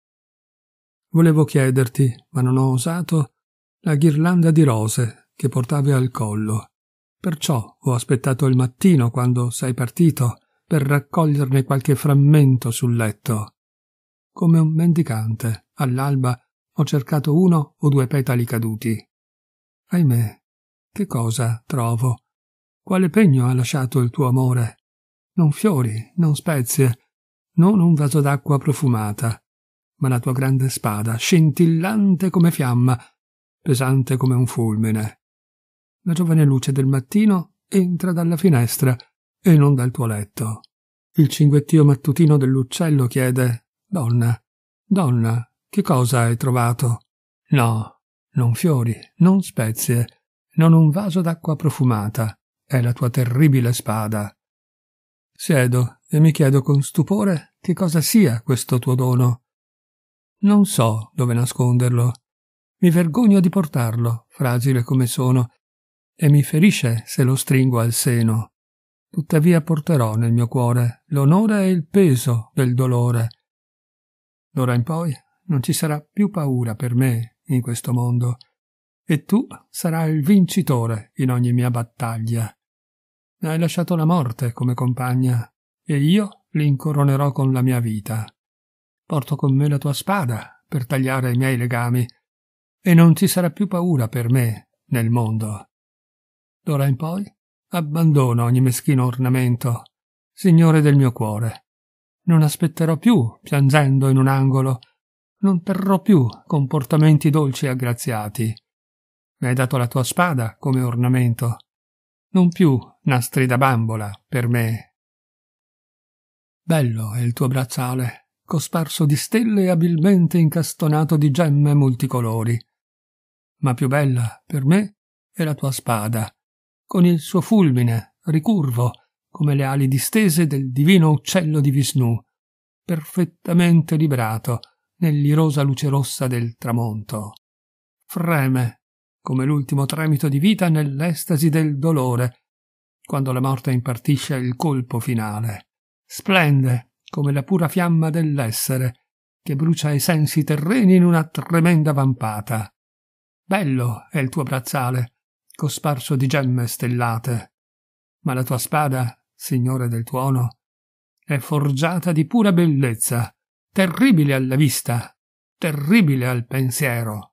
Volevo chiederti, ma non ho osato, la ghirlanda di rose che portavi al collo. Perciò ho aspettato il mattino quando sei partito per raccoglierne qualche frammento sul letto. Come un mendicante, all'alba ho cercato 1 o 2 petali caduti. Ahimè, che cosa trovo? Quale pegno ha lasciato il tuo amore? Non fiori, non spezie, non un vaso d'acqua profumata, ma la tua grande spada, scintillante come fiamma, pesante come un fulmine. La giovane luce del mattino entra dalla finestra e non dal tuo letto. Il cinguettio mattutino dell'uccello chiede: «Donna, donna, che cosa hai trovato?» No, non fiori, non spezie, non un vaso d'acqua profumata, è la tua terribile spada. Siedo e mi chiedo con stupore che cosa sia questo tuo dono. Non so dove nasconderlo. Mi vergogno di portarlo, fragile come sono, e mi ferisce se lo stringo al seno. Tuttavia porterò nel mio cuore l'onore e il peso del dolore. D'ora in poi non ci sarà più paura per me in questo mondo, e tu sarai il vincitore in ogni mia battaglia. Hai lasciato la morte come compagna, e io l'incoronerò con la mia vita. Porto con me la tua spada per tagliare i miei legami, e non ci sarà più paura per me nel mondo. D'ora in poi abbandono ogni meschino ornamento, signore del mio cuore. Non aspetterò più piangendo in un angolo, non terrò più comportamenti dolci e aggraziati. Mi hai dato la tua spada come ornamento, non più nastri da bambola per me. Bello è il tuo bracciale, cosparso di stelle e abilmente incastonato di gemme multicolori. Ma più bella per me è la tua spada, con il suo fulmine ricurvo come le ali distese del divino uccello di Visnù, perfettamente librato nell'irosa luce rossa del tramonto. Freme come l'ultimo tremito di vita nell'estasi del dolore, quando la morte impartisce il colpo finale. Splende come la pura fiamma dell'essere che brucia i sensi terreni in una tremenda vampata. Bello è il tuo bracciale, cosparso di gemme stellate, ma la tua spada, signore del tuono, è forgiata di pura bellezza, terribile alla vista, terribile al pensiero.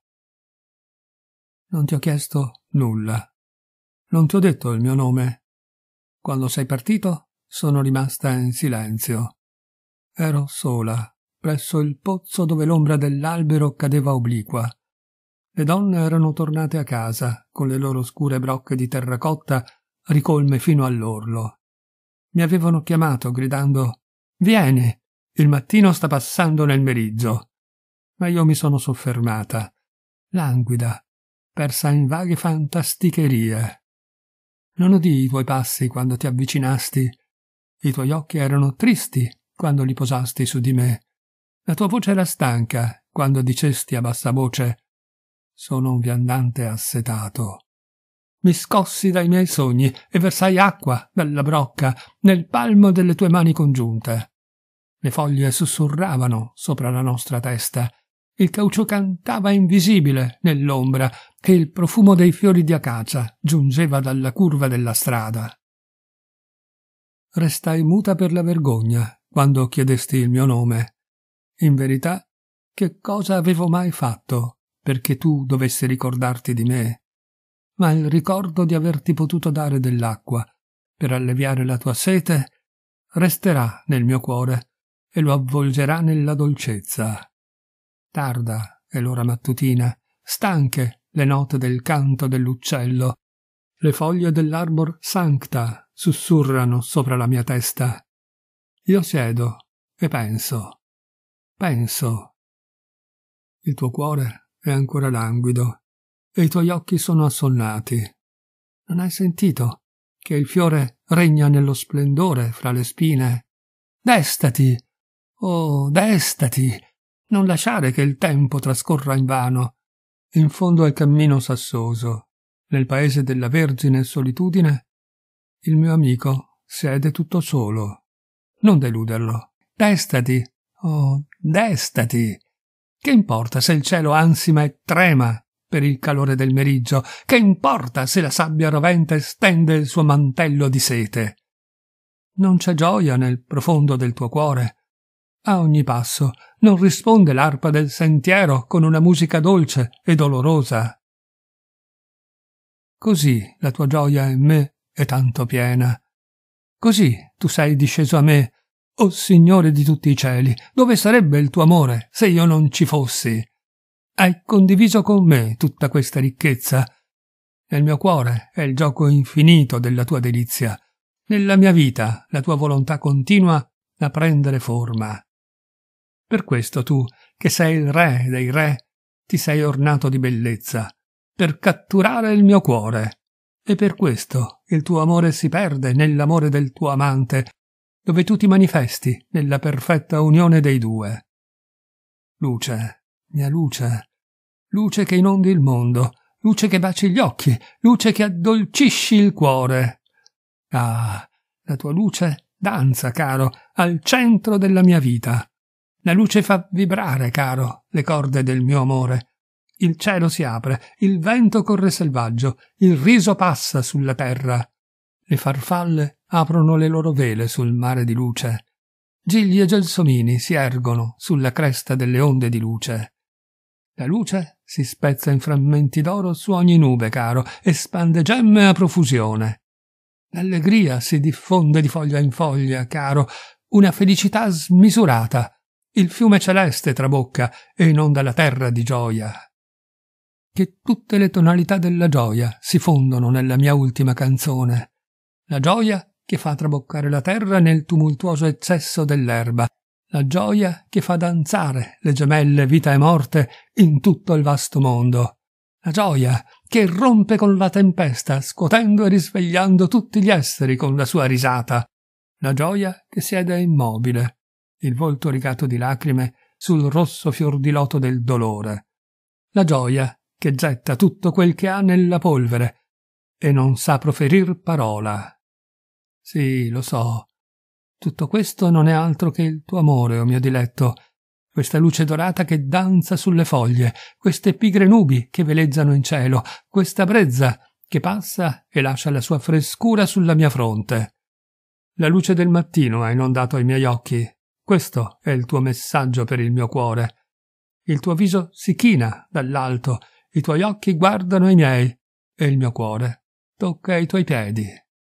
Non ti ho chiesto nulla. Non ti ho detto il mio nome. Quando sei partito, sono rimasta in silenzio. Ero sola, presso il pozzo dove l'ombra dell'albero cadeva obliqua. Le donne erano tornate a casa, con le loro scure brocche di terracotta ricolme fino all'orlo. Mi avevano chiamato, gridando: «Vieni, il mattino sta passando nel meriggio». Ma io mi sono soffermata, languida, persa in vaghe fantasticherie. Non udii i tuoi passi quando ti avvicinasti. I tuoi occhi erano tristi quando li posasti su di me. La tua voce era stanca quando dicesti a bassa voce: «Sono un viandante assetato». Mi scossi dai miei sogni e versai acqua dalla brocca nel palmo delle tue mani congiunte. Le foglie sussurravano sopra la nostra testa, il caucciù cantava invisibile nell'ombra e il profumo dei fiori di acacia giungeva dalla curva della strada. Restai muta per la vergogna quando chiedesti il mio nome. In verità, che cosa avevo mai fatto perché tu dovessi ricordarti di me? Ma il ricordo di averti potuto dare dell'acqua per alleviare la tua sete resterà nel mio cuore e lo avvolgerà nella dolcezza. Tarda è l'ora mattutina, stanche le note del canto dell'uccello. Le foglie dell'arbor sancta sussurrano sopra la mia testa. Io siedo e penso. Il tuo cuore è ancora languido e i tuoi occhi sono assonnati. Non hai sentito che il fiore regna nello splendore fra le spine? Destati! Oh, destati! Non lasciare che il tempo trascorra invano. In fondo al cammino sassoso, nel paese della vergine solitudine, il mio amico siede tutto solo. Non deluderlo. Destati! Oh, destati! Che importa se il cielo ansima e trema per il calore del meriggio? Che importa se la sabbia rovente stende il suo mantello di sete? Non c'è gioia nel profondo del tuo cuore? A ogni passo non risponde l'arpa del sentiero con una musica dolce e dolorosa? Così la tua gioia in me è tanto piena. Così tu sei disceso a me, o Signore di tutti i cieli. Dove sarebbe il tuo amore se io non ci fossi? Hai condiviso con me tutta questa ricchezza. Nel mio cuore è il gioco infinito della tua delizia. Nella mia vita la tua volontà continua a prendere forma. Per questo tu, che sei il re dei re, ti sei ornato di bellezza, per catturare il mio cuore. E per questo il tuo amore si perde nell'amore del tuo amante, dove tu ti manifesti nella perfetta unione dei due. Luce, mia luce, luce che inondi il mondo, luce che baci gli occhi, luce che addolcisci il cuore. Ah, la tua luce danza, caro, al centro della mia vita. La luce fa vibrare, caro, le corde del mio amore. Il cielo si apre, il vento corre selvaggio, il riso passa sulla terra. Le farfalle aprono le loro vele sul mare di luce. Gigli e gelsomini si ergono sulla cresta delle onde di luce. La luce si spezza in frammenti d'oro su ogni nube, caro, e spande gemme a profusione. L'allegria si diffonde di foglia in foglia, caro, una felicità smisurata. Il fiume celeste trabocca e inonda la terra di gioia. Che tutte le tonalità della gioia si fondono nella mia ultima canzone. La gioia che fa traboccare la terra nel tumultuoso eccesso dell'erba. La gioia che fa danzare le gemelle vita e morte in tutto il vasto mondo. La gioia che rompe con la tempesta, scuotendo e risvegliando tutti gli esseri con la sua risata. La gioia che siede immobile, il volto rigato di lacrime sul rosso fior di loto del dolore. La gioia che getta tutto quel che ha nella polvere e non sa proferir parola. Sì, lo so. Tutto questo non è altro che il tuo amore, o mio diletto, questa luce dorata che danza sulle foglie, queste pigre nubi che veleggiano in cielo, questa brezza che passa e lascia la sua frescura sulla mia fronte. La luce del mattino ha inondato i miei occhi. Questo è il tuo messaggio per il mio cuore. Il tuo viso si china dall'alto, i tuoi occhi guardano i miei, e il mio cuore tocca i tuoi piedi.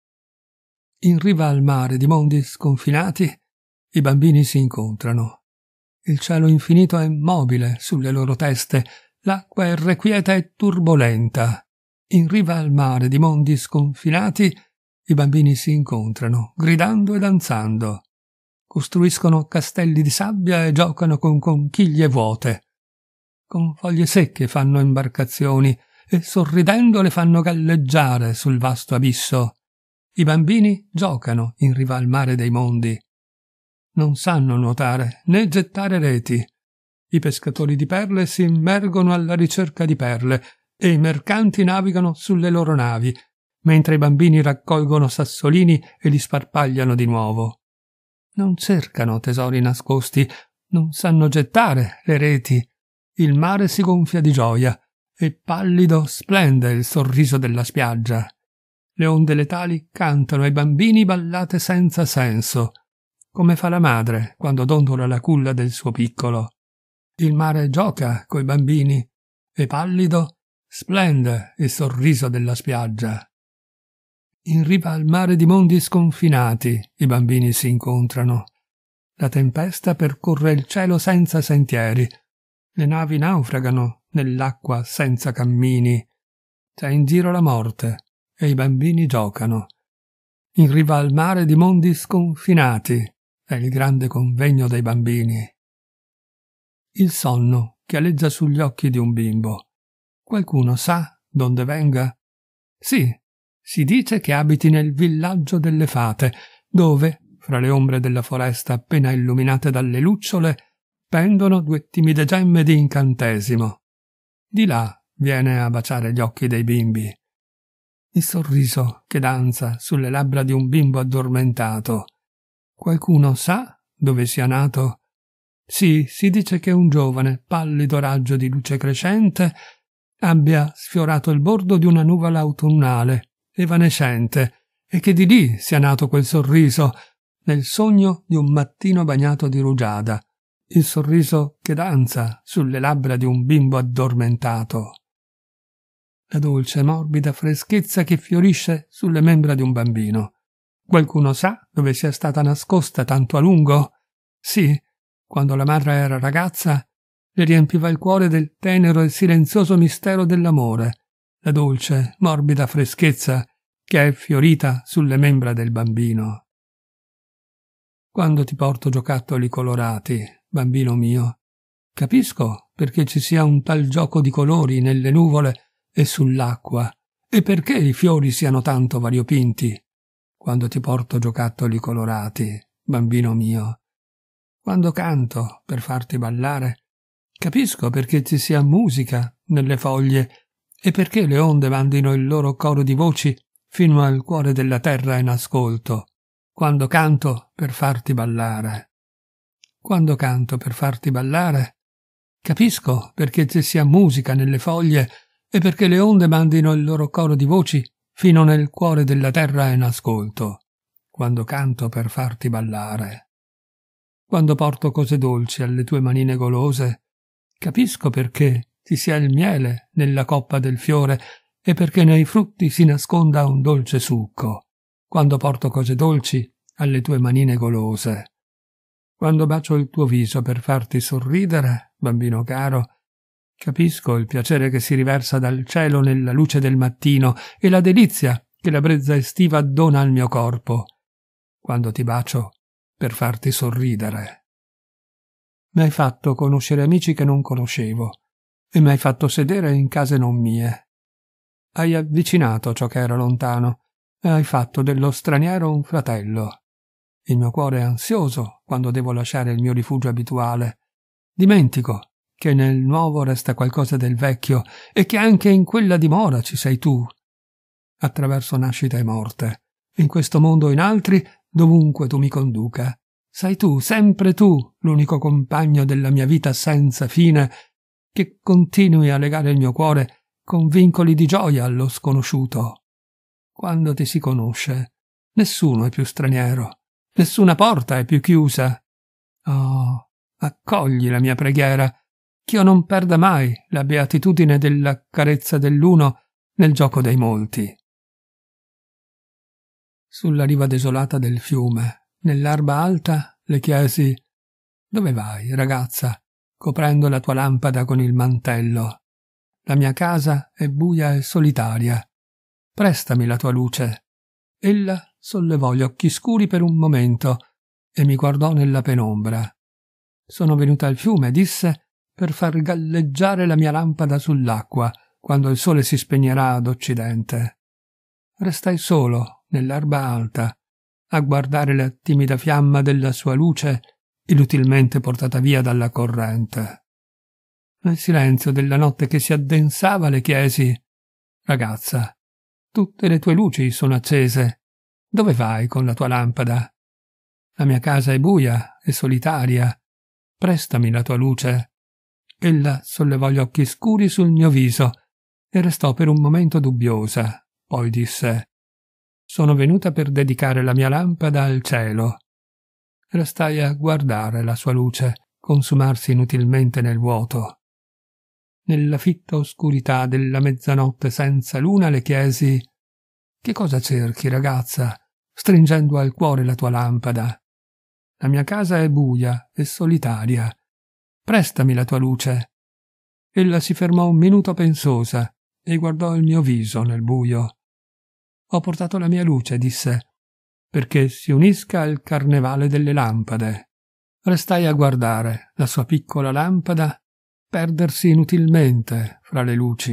In riva al mare di mondi sconfinati, i bambini si incontrano. Il cielo infinito è immobile sulle loro teste, l'acqua è irrequieta e turbolenta. In riva al mare di mondi sconfinati, i bambini si incontrano, gridando e danzando. Costruiscono castelli di sabbia e giocano con conchiglie vuote. Con foglie secche fanno imbarcazioni e sorridendo le fanno galleggiare sul vasto abisso. I bambini giocano in riva al mare dei mondi. Non sanno nuotare né gettare reti. I pescatori di perle si immergono alla ricerca di perle e i mercanti navigano sulle loro navi, mentre i bambini raccolgono sassolini e li sparpagliano di nuovo. Non cercano tesori nascosti, non sanno gettare le reti. Il mare si gonfia di gioia e pallido splende il sorriso della spiaggia. Le onde letali cantano ai bambini ballate senza senso, come fa la madre quando dondola la culla del suo piccolo. Il mare gioca coi bambini e pallido splende il sorriso della spiaggia. In riva al mare di mondi sconfinati i bambini si incontrano. La tempesta percorre il cielo senza sentieri. Le navi naufragano nell'acqua senza cammini. C'è in giro la morte e i bambini giocano. In riva al mare di mondi sconfinati è il grande convegno dei bambini. Il sonno che aleggia sugli occhi di un bimbo. Qualcuno sa donde venga? Sì, si dice che abiti nel villaggio delle fate, dove, fra le ombre della foresta appena illuminate dalle lucciole, pendono 2 timide gemme di incantesimo. Di là viene a baciare gli occhi dei bimbi. Il sorriso che danza sulle labbra di un bimbo addormentato. Qualcuno sa dove sia nato? Sì, si dice che un giovane, pallido raggio di luce crescente abbia sfiorato il bordo di una nuvola autunnale, evanescente, e che di lì sia nato quel sorriso, nel sogno di un mattino bagnato di rugiada, il sorriso che danza sulle labbra di un bimbo addormentato. La dolce e morbida freschezza che fiorisce sulle membra di un bambino. Qualcuno sa dove sia stata nascosta tanto a lungo? Sì, quando la madre era ragazza, le riempiva il cuore del tenero e silenzioso mistero dell'amore, la dolce, morbida freschezza che è fiorita sulle membra del bambino. Quando ti porto giocattoli colorati, bambino mio, capisco perché ci sia un tal gioco di colori nelle nuvole e sull'acqua, e perché i fiori siano tanto variopinti. Quando ti porto giocattoli colorati, bambino mio, quando canto per farti ballare, capisco perché ci sia musica nelle foglie e perché le onde mandino il loro coro di voci fino al cuore della terra in ascolto. Quando canto per farti ballare. Quando canto per farti ballare, capisco perché ci sia musica nelle foglie e perché le onde mandino il loro coro di voci fino nel cuore della terra in ascolto. Quando canto per farti ballare. Quando porto cose dolci alle tue manine golose, capisco perché ci sia il miele nella coppa del fiore e perché nei frutti si nasconda un dolce succo. Quando porto cose dolci alle tue manine golose. Quando bacio il tuo viso per farti sorridere, bambino caro, capisco il piacere che si riversa dal cielo nella luce del mattino e la delizia che la brezza estiva dona al mio corpo. Quando ti bacio per farti sorridere. Mi hai fatto conoscere amici che non conoscevo e mi hai fatto sedere in case non mie. Hai avvicinato ciò che era lontano e hai fatto dello straniero un fratello. Il mio cuore è ansioso quando devo lasciare il mio rifugio abituale. Dimentico che nel nuovo resta qualcosa del vecchio e che anche in quella dimora ci sei tu. Attraverso nascita e morte, in questo mondo o in altri, dovunque tu mi conduca, sei tu, sempre tu, l'unico compagno della mia vita senza fine, che continui a legare il mio cuore con vincoli di gioia allo sconosciuto. Quando ti si conosce, nessuno è più straniero, nessuna porta è più chiusa. Oh, accogli la mia preghiera, ch'io non perda mai la beatitudine della carezza dell'uno nel gioco dei molti. Sulla riva desolata del fiume, nell'arba alta, le chiesi: «Dove vai, ragazza, coprendo la tua lampada con il mantello? La mia casa è buia e solitaria. Prestami la tua luce». Ella sollevò gli occhi scuri per un momento e mi guardò nella penombra. «Sono venuta al fiume», disse, «per far galleggiare la mia lampada sull'acqua quando il sole si spegnerà ad occidente». Restai solo nell'erba alta a guardare la timida fiamma della sua luce inutilmente portata via dalla corrente. Nel silenzio della notte che si addensava le chiesi: «Ragazza, tutte le tue luci sono accese. Dove vai con la tua lampada? La mia casa è buia e solitaria. Prestami la tua luce». Ella sollevò gli occhi scuri sul mio viso e restò per un momento dubbiosa. Poi disse: «Sono venuta per dedicare la mia lampada al cielo». Restai a guardare la sua luce consumarsi inutilmente nel vuoto. Nella fitta oscurità della mezzanotte senza luna le chiesi: «Che cosa cerchi, ragazza, stringendo al cuore la tua lampada? La mia casa è buia e solitaria. Prestami la tua luce». Ella si fermò un minuto pensosa e guardò il mio viso nel buio. «Ho portato la mia luce», disse, perché si unisca al carnevale delle lampade. Restai a guardare la sua piccola lampada perdersi inutilmente fra le luci.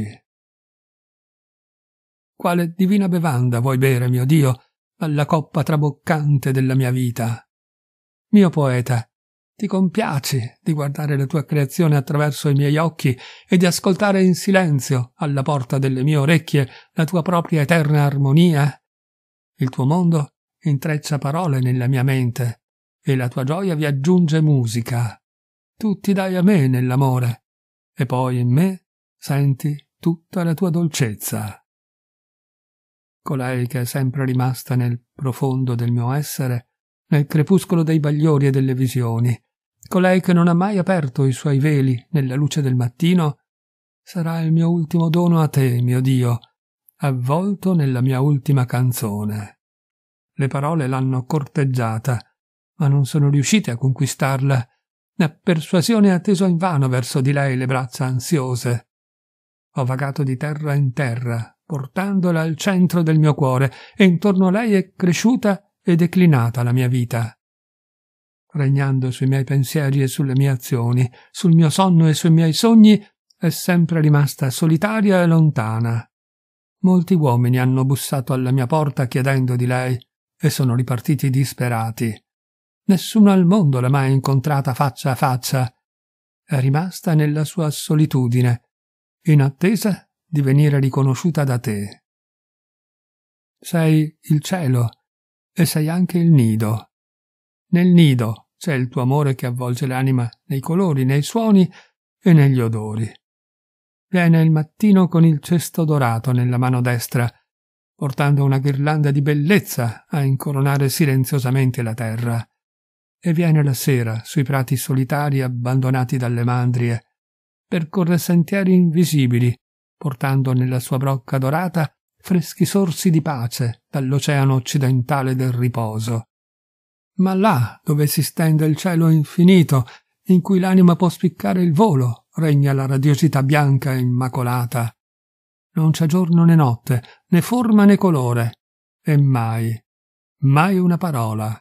Quale divina bevanda vuoi bere, mio Dio, dalla coppa traboccante della mia vita? Mio poeta, ti compiaci di guardare la tua creazione attraverso i miei occhi e di ascoltare in silenzio, alla porta delle mie orecchie, la tua propria eterna armonia? Il tuo mondo intreccia parole nella mia mente e la tua gioia vi aggiunge musica. Tu ti dai a me nell'amore e poi in me senti tutta la tua dolcezza. Colei che è sempre rimasta nel profondo del mio essere, nel crepuscolo dei bagliori e delle visioni, colei che non ha mai aperto i suoi veli nella luce del mattino, sarà il mio ultimo dono a te, mio Dio, avvolto nella mia ultima canzone. Le parole l'hanno corteggiata, ma non sono riuscite a conquistarla. La persuasione ha teso invano verso di lei le braccia ansiose. Ho vagato di terra in terra, portandola al centro del mio cuore, e intorno a lei è cresciuta e declinata la mia vita. Regnando sui miei pensieri e sulle mie azioni, sul mio sonno e sui miei sogni, è sempre rimasta solitaria e lontana. Molti uomini hanno bussato alla mia porta chiedendo di lei, e sono ripartiti disperati. Nessuno al mondo l'ha mai incontrata faccia a faccia. È rimasta nella sua solitudine, in attesa di venire riconosciuta da te. Sei il cielo e sei anche il nido. Nel nido c'è il tuo amore che avvolge l'anima nei colori, nei suoni e negli odori. Viene il mattino con il cesto dorato nella mano destra, portando una ghirlanda di bellezza a incoronare silenziosamente la terra. E viene la sera sui prati solitari abbandonati dalle mandrie, percorre sentieri invisibili, portando nella sua brocca dorata freschi sorsi di pace dall'oceano occidentale del riposo. Ma là, dove si stende il cielo infinito, in cui l'anima può spiccare il volo, regna la radiosità bianca e immacolata. Non c'è giorno né notte, né forma né colore, e mai, mai una parola.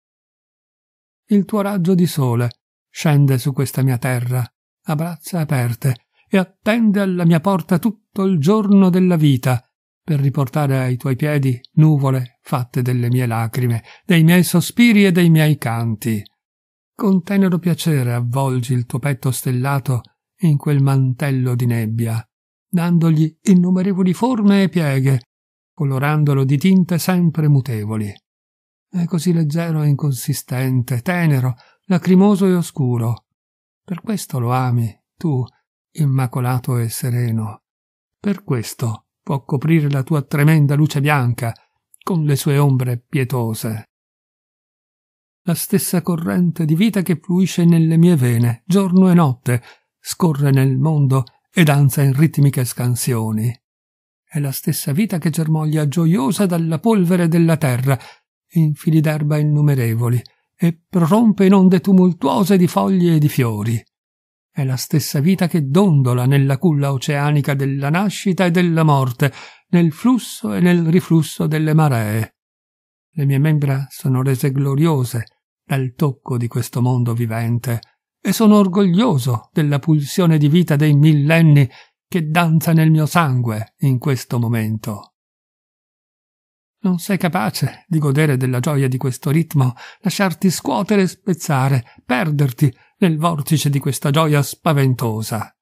Il tuo raggio di sole scende su questa mia terra, a braccia aperte, e attende alla mia porta tutto il giorno della vita, per riportare ai tuoi piedi nuvole fatte delle mie lacrime, dei miei sospiri e dei miei canti. Con tenero piacere avvolgi il tuo petto stellato in quel mantello di nebbia, dandogli innumerevoli forme e pieghe, colorandolo di tinte sempre mutevoli. È così leggero e inconsistente, tenero, lacrimoso e oscuro. Per questo lo ami, tu, immacolato e sereno. Per questo può coprire la tua tremenda luce bianca con le sue ombre pietose. La stessa corrente di vita che fluisce nelle mie vene, giorno e notte, scorre nel mondo e danza in ritmiche scansioni. È la stessa vita che germoglia gioiosa dalla polvere della terra, in fili d'erba innumerevoli, e prorompe in onde tumultuose di foglie e di fiori. È la stessa vita che dondola nella culla oceanica della nascita e della morte, nel flusso e nel riflusso delle maree. Le mie membra sono rese gloriose dal tocco di questo mondo vivente, e sono orgoglioso della pulsione di vita dei millenni che danza nel mio sangue in questo momento. Non sei capace di godere della gioia di questo ritmo, lasciarti scuotere e spezzare, perderti nel vortice di questa gioia spaventosa.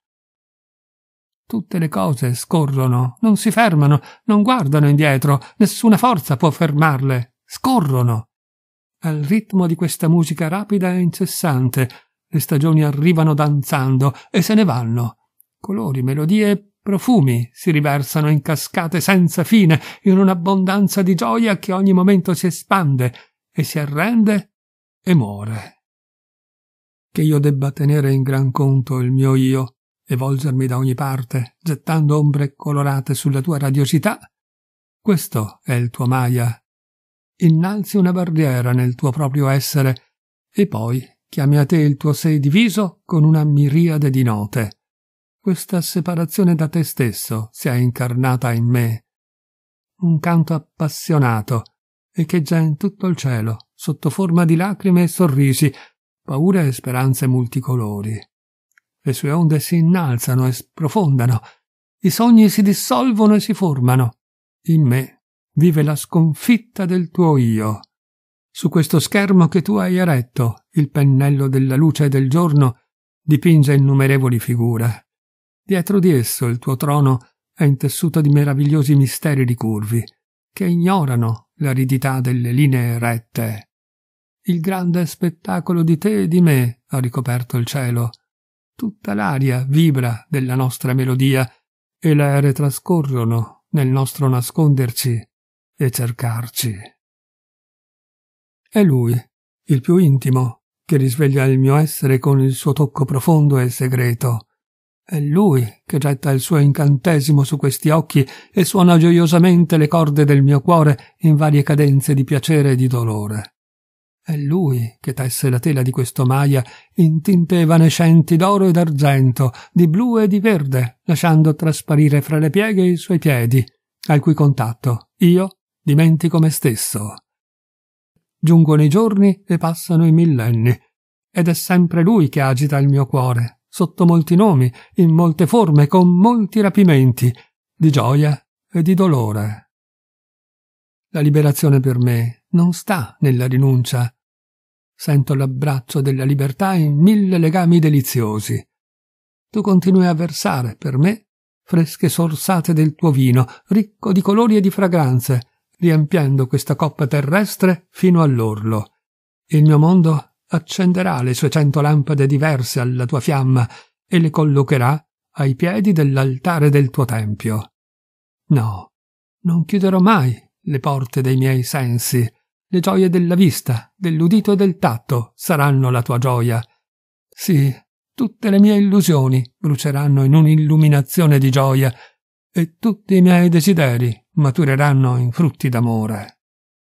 Tutte le cose scorrono, non si fermano, non guardano indietro, nessuna forza può fermarle, scorrono. Al ritmo di questa musica rapida e incessante, le stagioni arrivano danzando e se ne vanno. Colori, melodie e profumi si riversano in cascate senza fine, in un'abbondanza di gioia che ogni momento si espande e si arrende e muore. Che io debba tenere in gran conto il mio io e volgermi da ogni parte, gettando ombre colorate sulla tua radiosità, questo è il tuo Maya. Innalzi una barriera nel tuo proprio essere e poi chiami a te il tuo sé diviso con una miriade di note. Questa separazione da te stesso si è incarnata in me. Un canto appassionato echeggia in tutto il cielo, sotto forma di lacrime e sorrisi, paure e speranze multicolori. Le sue onde si innalzano e sprofondano, i sogni si dissolvono e si formano. In me vive la sconfitta del tuo io. Su questo schermo che tu hai eretto, il pennello della luce e del giorno dipinge innumerevoli figure. Dietro di esso il tuo trono è intessuto di meravigliosi misteri ricurvi, che ignorano l'aridità delle linee rette. Il grande spettacolo di te e di me ha ricoperto il cielo. Tutta l'aria vibra della nostra melodia e le ere trascorrono nel nostro nasconderci e cercarci. È lui, il più intimo, che risveglia il mio essere con il suo tocco profondo e segreto. È lui che getta il suo incantesimo su questi occhi e suona gioiosamente le corde del mio cuore in varie cadenze di piacere e di dolore. È lui che tesse la tela di questo Maya in tinte evanescenti d'oro e d'argento, di blu e di verde, lasciando trasparire fra le pieghe i suoi piedi, al cui contatto io dimentico me stesso. Giungono i giorni e passano i millenni, ed è sempre lui che agita il mio cuore, sotto molti nomi, in molte forme, con molti rapimenti, di gioia e di dolore. La liberazione per me non sta nella rinuncia. Sento l'abbraccio della libertà in 1000 legami deliziosi. Tu continui a versare per me fresche sorsate del tuo vino, ricco di colori e di fragranze, riempiendo questa coppa terrestre fino all'orlo. Il mio mondo accenderà le sue 100 lampade diverse alla tua fiamma e le collocherà ai piedi dell'altare del tuo tempio. No, non chiuderò mai le porte dei miei sensi. Le gioie della vista, dell'udito e del tatto saranno la tua gioia. Sì, tutte le mie illusioni bruceranno in un'illuminazione di gioia e tutti i miei desideri matureranno in frutti d'amore.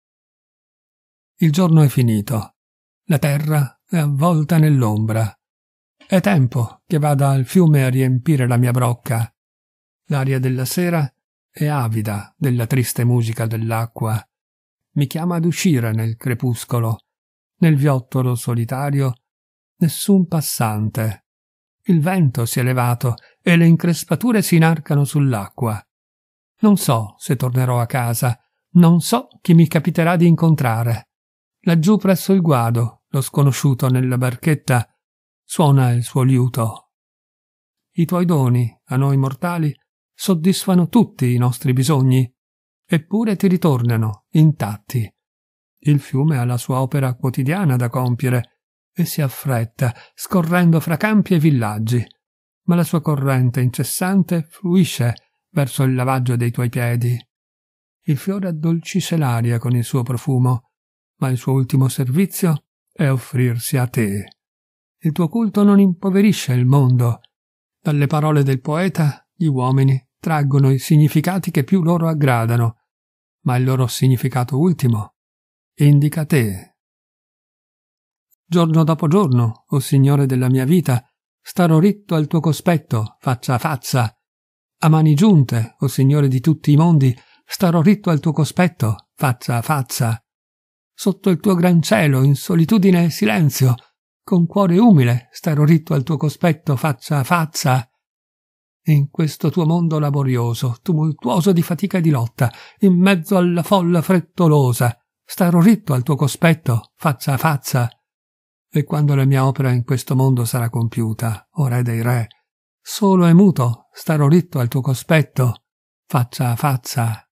Il giorno è finito. La terra è avvolta nell'ombra. È tempo che vada al fiume a riempire la mia brocca. L'aria della sera è avida della triste musica dell'acqua. Mi chiama ad uscire nel crepuscolo. Nel viottolo solitario nessun passante. Il vento si è levato e le increspature si inarcano sull'acqua. Non so se tornerò a casa, non so chi mi capiterà di incontrare. Laggiù presso il guado, lo sconosciuto nella barchetta suona il suo liuto. I tuoi doni, a noi mortali, soddisfano tutti i nostri bisogni, eppure ti ritornano intatti. Il fiume ha la sua opera quotidiana da compiere e si affretta, scorrendo fra campi e villaggi, ma la sua corrente incessante fluisce verso il lavaggio dei tuoi piedi. Il fiore addolcisce l'aria con il suo profumo, ma il suo ultimo servizio è offrirsi a te. Il tuo culto non impoverisce il mondo. Dalle parole del poeta gli uomini traggono i significati che più loro aggradano, ma il loro significato ultimo indica te. Giorno dopo giorno, o Signore della mia vita, starò ritto al tuo cospetto, faccia a faccia. A mani giunte, o Signore di tutti i mondi, starò ritto al tuo cospetto, faccia a faccia. Sotto il tuo gran cielo, in solitudine e silenzio, con cuore umile, starò ritto al tuo cospetto, faccia a faccia. In questo tuo mondo laborioso, tumultuoso di fatica e di lotta, in mezzo alla folla frettolosa, starò ritto al tuo cospetto, faccia a faccia. E quando la mia opera in questo mondo sarà compiuta, o Re dei Re, solo e muto starò ritto al tuo cospetto, faccia a faccia.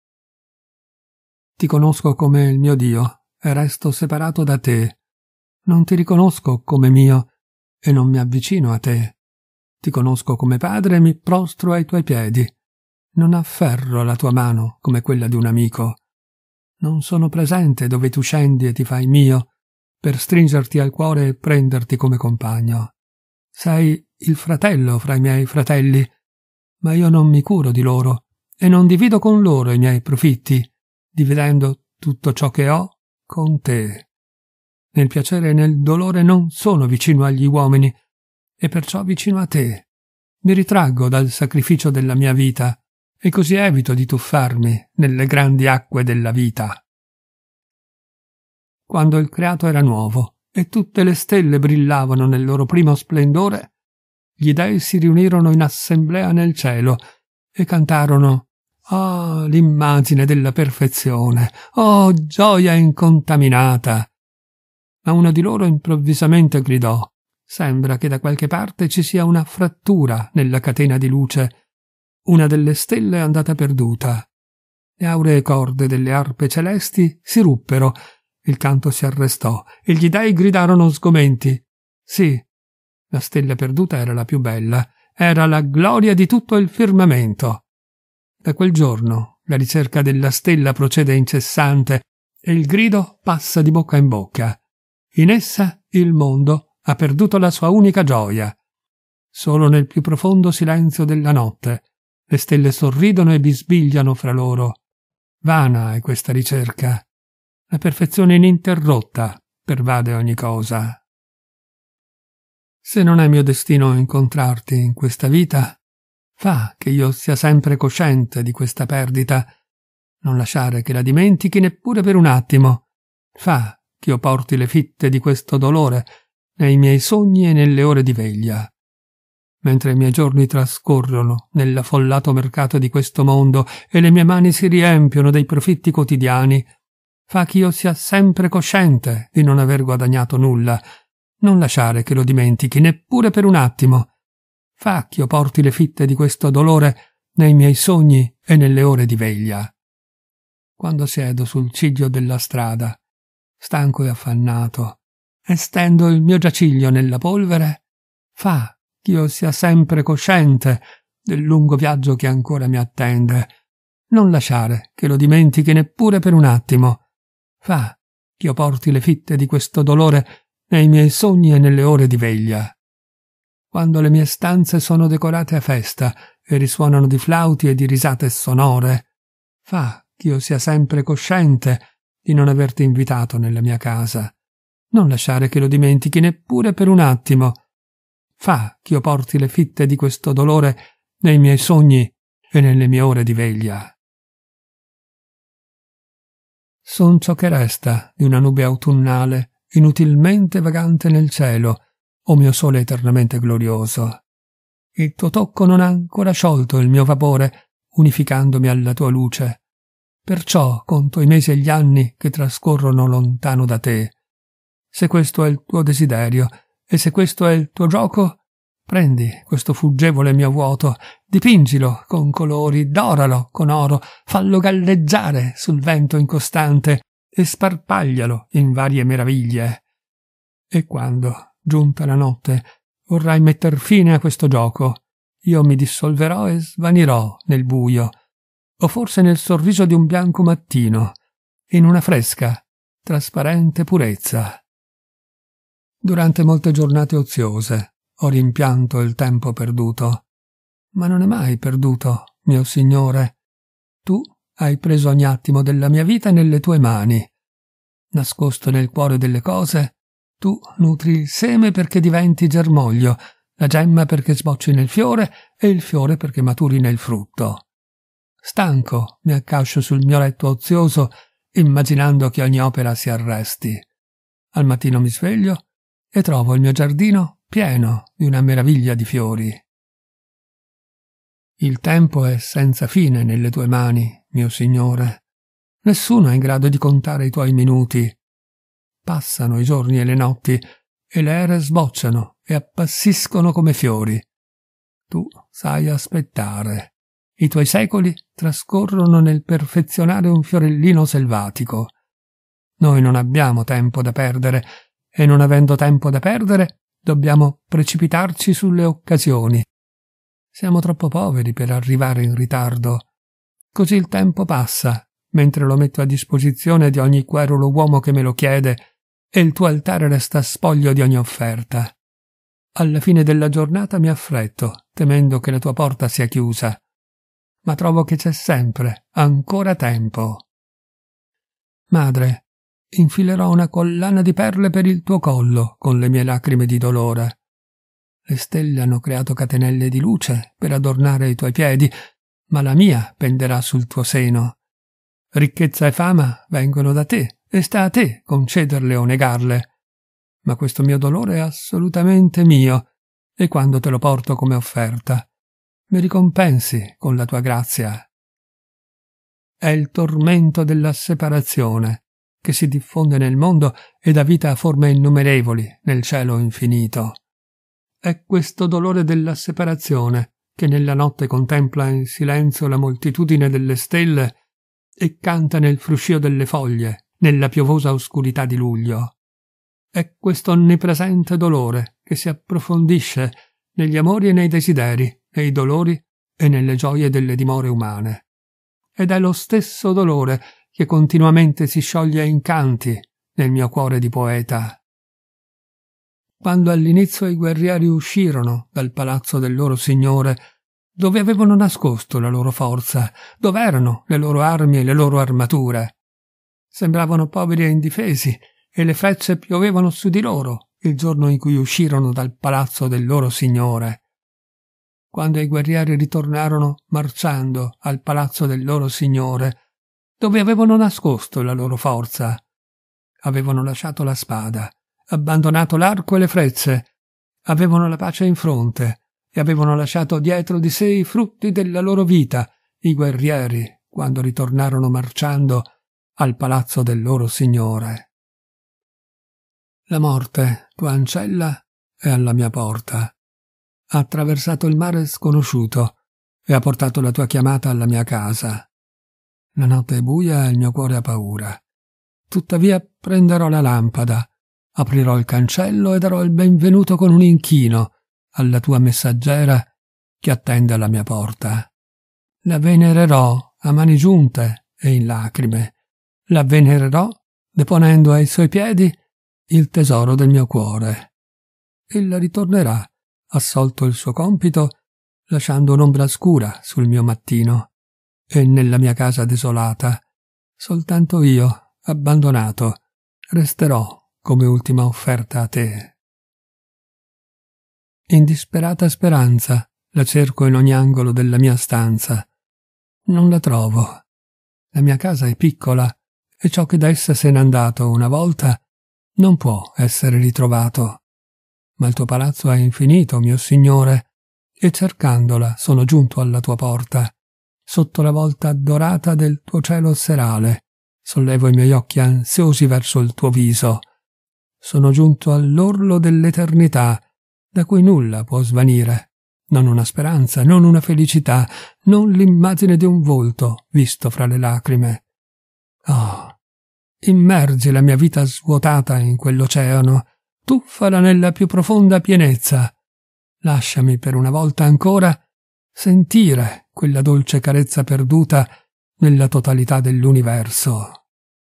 Ti conosco come il mio Dio e resto separato da te. Non ti riconosco come mio e non mi avvicino a te. Ti conosco come padre e mi prostro ai tuoi piedi. Non afferro la tua mano come quella di un amico. Non sono presente dove tu scendi e ti fai mio, per stringerti al cuore e prenderti come compagno. Sei il fratello fra i miei fratelli, ma io non mi curo di loro e non divido con loro i miei profitti, dividendo tutto ciò che ho con te. Nel piacere e nel dolore non sono vicino agli uomini, e perciò vicino a te. Mi ritraggo dal sacrificio della mia vita, e così evito di tuffarmi nelle grandi acque della vita. quando il creato era nuovo e tutte le stelle brillavano nel loro primo splendore, gli dei si riunirono in assemblea nel cielo e cantarono: «Ah, l'immagine della perfezione! Oh, gioia incontaminata!» Ma uno di loro improvvisamente gridò: «Sembra che da qualche parte ci sia una frattura nella catena di luce. Una delle stelle è andata perduta». Le auree corde delle arpe celesti si ruppero, il canto si arrestò e gli dei gridarono sgomenti: «Sì, la stella perduta era la più bella, era la gloria di tutto il firmamento». Da quel giorno la ricerca della stella procede incessante e il grido passa di bocca in bocca. In essa il mondo ha perduto la sua unica gioia. Solo nel più profondo silenzio della notte le stelle sorridono e bisbigliano fra loro. Vana è questa ricerca. La perfezione ininterrotta pervade ogni cosa. Se non è mio destino incontrarti in questa vita, fa che io sia sempre cosciente di questa perdita. Non lasciare che la dimentichi neppure per un attimo. Fa che io porti le fitte di questo dolore nei miei sogni e nelle ore di veglia. Mentre i miei giorni trascorrono nell'affollato mercato di questo mondo e le mie mani si riempiono dei profitti quotidiani, fa che io sia sempre cosciente di non aver guadagnato nulla. Non lasciare che lo dimentichi neppure per un attimo. Fa che io porti le fitte di questo dolore nei miei sogni e nelle ore di veglia. Quando siedo sul ciglio della strada, stanco e affannato, e stendo il mio giaciglio nella polvere, fa che io sia sempre cosciente del lungo viaggio che ancora mi attende. Non lasciare che lo dimentichi neppure per un attimo. Fa che io porti le fitte di questo dolore nei miei sogni e nelle ore di veglia. Quando le mie stanze sono decorate a festa e risuonano di flauti e di risate sonore, fa che io sia sempre cosciente di non averti invitato nella mia casa. Non lasciare che lo dimentichi neppure per un attimo. Fa che io porti le fitte di questo dolore nei miei sogni e nelle mie ore di veglia. Son ciò che resta di una nube autunnale, inutilmente vagante nel cielo, o mio sole eternamente glorioso. Il tuo tocco non ha ancora sciolto il mio vapore, unificandomi alla tua luce. Perciò conto i mesi e gli anni che trascorrono lontano da te. Se questo è il tuo desiderio, e se questo è il tuo gioco, prendi questo fuggevole mio vuoto, dipingilo con colori, doralo con oro, fallo galleggiare sul vento incostante e sparpaglialo in varie meraviglie. E quando, giunta la notte, vorrai metter fine a questo gioco, io mi dissolverò e svanirò nel buio, o forse nel sorriso di un bianco mattino, in una fresca, trasparente purezza. Durante molte giornate oziose ho rimpianto il tempo perduto, ma non è mai perduto, mio Signore. Tu hai preso ogni attimo della mia vita nelle tue mani. Nascosto nel cuore delle cose, tu nutri il seme perché diventi germoglio, la gemma perché sbocci nel fiore e il fiore perché maturi nel frutto. Stanco mi accascio sul mio letto ozioso, immaginando che ogni opera si arresti. Al mattino mi sveglio e trovo il mio giardino pieno di una meraviglia di fiori. Il tempo è senza fine nelle tue mani, mio Signore. Nessuno è in grado di contare i tuoi minuti. Passano i giorni e le notti, e le ere sbocciano e appassiscono come fiori. Tu sai aspettare. I tuoi secoli trascorrono nel perfezionare un fiorellino selvatico. Noi non abbiamo tempo da perdere, e non avendo tempo da perdere, dobbiamo precipitarci sulle occasioni. Siamo troppo poveri per arrivare in ritardo. Così il tempo passa, mentre lo metto a disposizione di ogni querulo uomo che me lo chiede, e il tuo altare resta spoglio di ogni offerta. Alla fine della giornata mi affretto, temendo che la tua porta sia chiusa, ma trovo che c'è sempre ancora tempo. Madre, infilerò una collana di perle per il tuo collo con le mie lacrime di dolore. Le stelle hanno creato catenelle di luce per adornare i tuoi piedi, ma la mia penderà sul tuo seno. Ricchezza e fama vengono da te e sta a te concederle o negarle. Ma questo mio dolore è assolutamente mio, e quando te lo porto come offerta, mi ricompensi con la tua grazia. È il tormento della separazione che si diffonde nel mondo e dà vita a forme innumerevoli nel cielo infinito. È questo dolore della separazione che nella notte contempla in silenzio la moltitudine delle stelle e canta nel fruscio delle foglie nella piovosa oscurità di luglio. È questo onnipresente dolore che si approfondisce negli amori e nei desideri, nei dolori e nelle gioie delle dimore umane. Ed è lo stesso dolore che continuamente si scioglie in canti nel mio cuore di poeta. Quando all'inizio i guerrieri uscirono dal palazzo del loro signore, dove avevano nascosto la loro forza, dove erano le loro armi e le loro armature? Sembravano poveri e indifesi, e le frecce piovevano su di loro il giorno in cui uscirono dal palazzo del loro signore. Quando i guerrieri ritornarono marciando al palazzo del loro signore, dove avevano nascosto la loro forza, avevano lasciato la spada, abbandonato l'arco e le frecce, avevano la pace in fronte e avevano lasciato dietro di sé i frutti della loro vita, i guerrieri, quando ritornarono marciando al palazzo del loro signore. La morte, tua ancella, è alla mia porta. Ha attraversato il mare sconosciuto e ha portato la tua chiamata alla mia casa. La notte è buia e il mio cuore ha paura. Tuttavia prenderò la lampada, aprirò il cancello e darò il benvenuto con un inchino alla tua messaggera che attende alla mia porta. La venererò a mani giunte e in lacrime. La venererò deponendo ai suoi piedi il tesoro del mio cuore. Ella ritornerà, assolto il suo compito, lasciando un'ombra scura sul mio mattino, e nella mia casa desolata, soltanto io, abbandonato, resterò come ultima offerta a te. In disperata speranza la cerco in ogni angolo della mia stanza. Non la trovo. La mia casa è piccola e ciò che da essa se n'è andato una volta non può essere ritrovato. Ma il tuo palazzo è infinito, mio Signore, e cercandola sono giunto alla tua porta. Sotto la volta dorata del tuo cielo serale sollevo i miei occhi ansiosi verso il tuo viso. Sono giunto all'orlo dell'eternità, da cui nulla può svanire, non una speranza, non una felicità, non l'immagine di un volto visto fra le lacrime. Oh, immergi la mia vita svuotata in quell'oceano, tuffala nella più profonda pienezza. Lasciami per una volta ancora sentire quella dolce carezza perduta nella totalità dell'universo.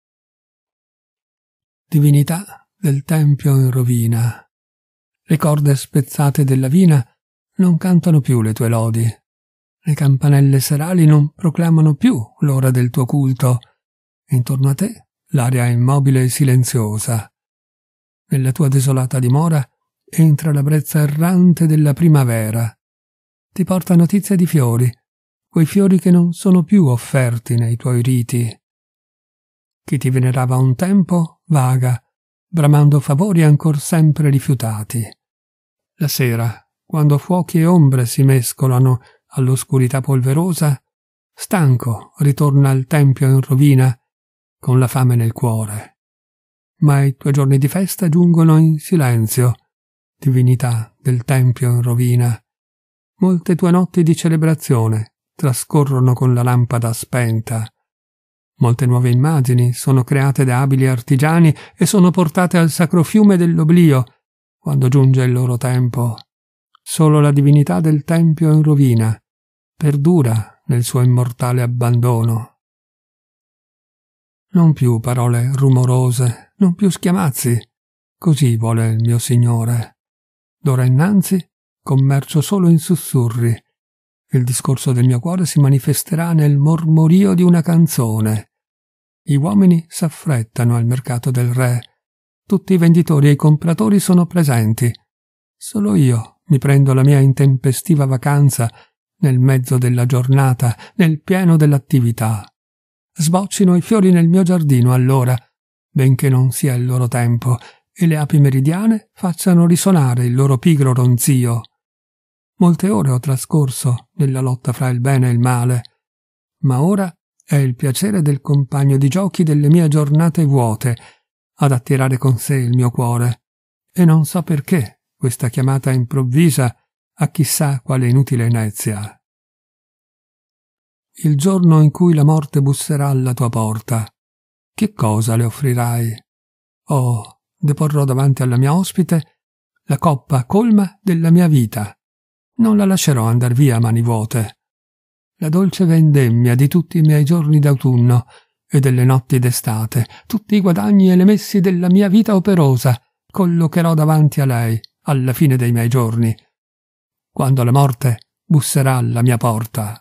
Divinità del tempio in rovina. Le corde spezzate della vina non cantano più le tue lodi. Le campanelle serali non proclamano più l'ora del tuo culto. Intorno a te l'aria è immobile e silenziosa. Nella tua desolata dimora entra la brezza errante della primavera. Ti porta notizie di fiori, quei fiori che non sono più offerti nei tuoi riti. Chi ti venerava un tempo vaga, bramando favori ancor sempre rifiutati. La sera, quando fuochi e ombre si mescolano all'oscurità polverosa, stanco ritorna al tempio in rovina, con la fame nel cuore. Ma i tuoi giorni di festa giungono in silenzio, divinità del tempio in rovina. Molte tue notti di celebrazione trascorrono con la lampada spenta. Molte nuove immagini sono create da abili artigiani e sono portate al sacro fiume dell'oblio quando giunge il loro tempo. Solo la divinità del tempio in rovina perdura nel suo immortale abbandono. Non più parole rumorose, non più schiamazzi, così vuole il mio Signore. D'ora innanzi commercio solo in sussurri. Il discorso del mio cuore si manifesterà nel mormorio di una canzone. Gli uomini s'affrettano al mercato del re. Tutti i venditori e i compratori sono presenti. Solo io mi prendo la mia intempestiva vacanza nel mezzo della giornata, nel pieno dell'attività. Sboccino i fiori nel mio giardino allora, benché non sia il loro tempo, e le api meridiane facciano risuonare il loro pigro ronzio. Molte ore ho trascorso nella lotta fra il bene e il male, ma ora è il piacere del compagno di giochi delle mie giornate vuote ad attirare con sé il mio cuore, e non so perché questa chiamata improvvisa a chissà quale inutile inezia. Il giorno in cui la morte busserà alla tua porta, che cosa le offrirai? Oh, deporrò davanti alla mia ospite la coppa colma della mia vita. Non la lascerò andar via a mani vuote. La dolce vendemmia di tutti i miei giorni d'autunno e delle notti d'estate, tutti i guadagni e le messi della mia vita operosa, collocherò davanti a lei alla fine dei miei giorni, quando la morte busserà alla mia porta.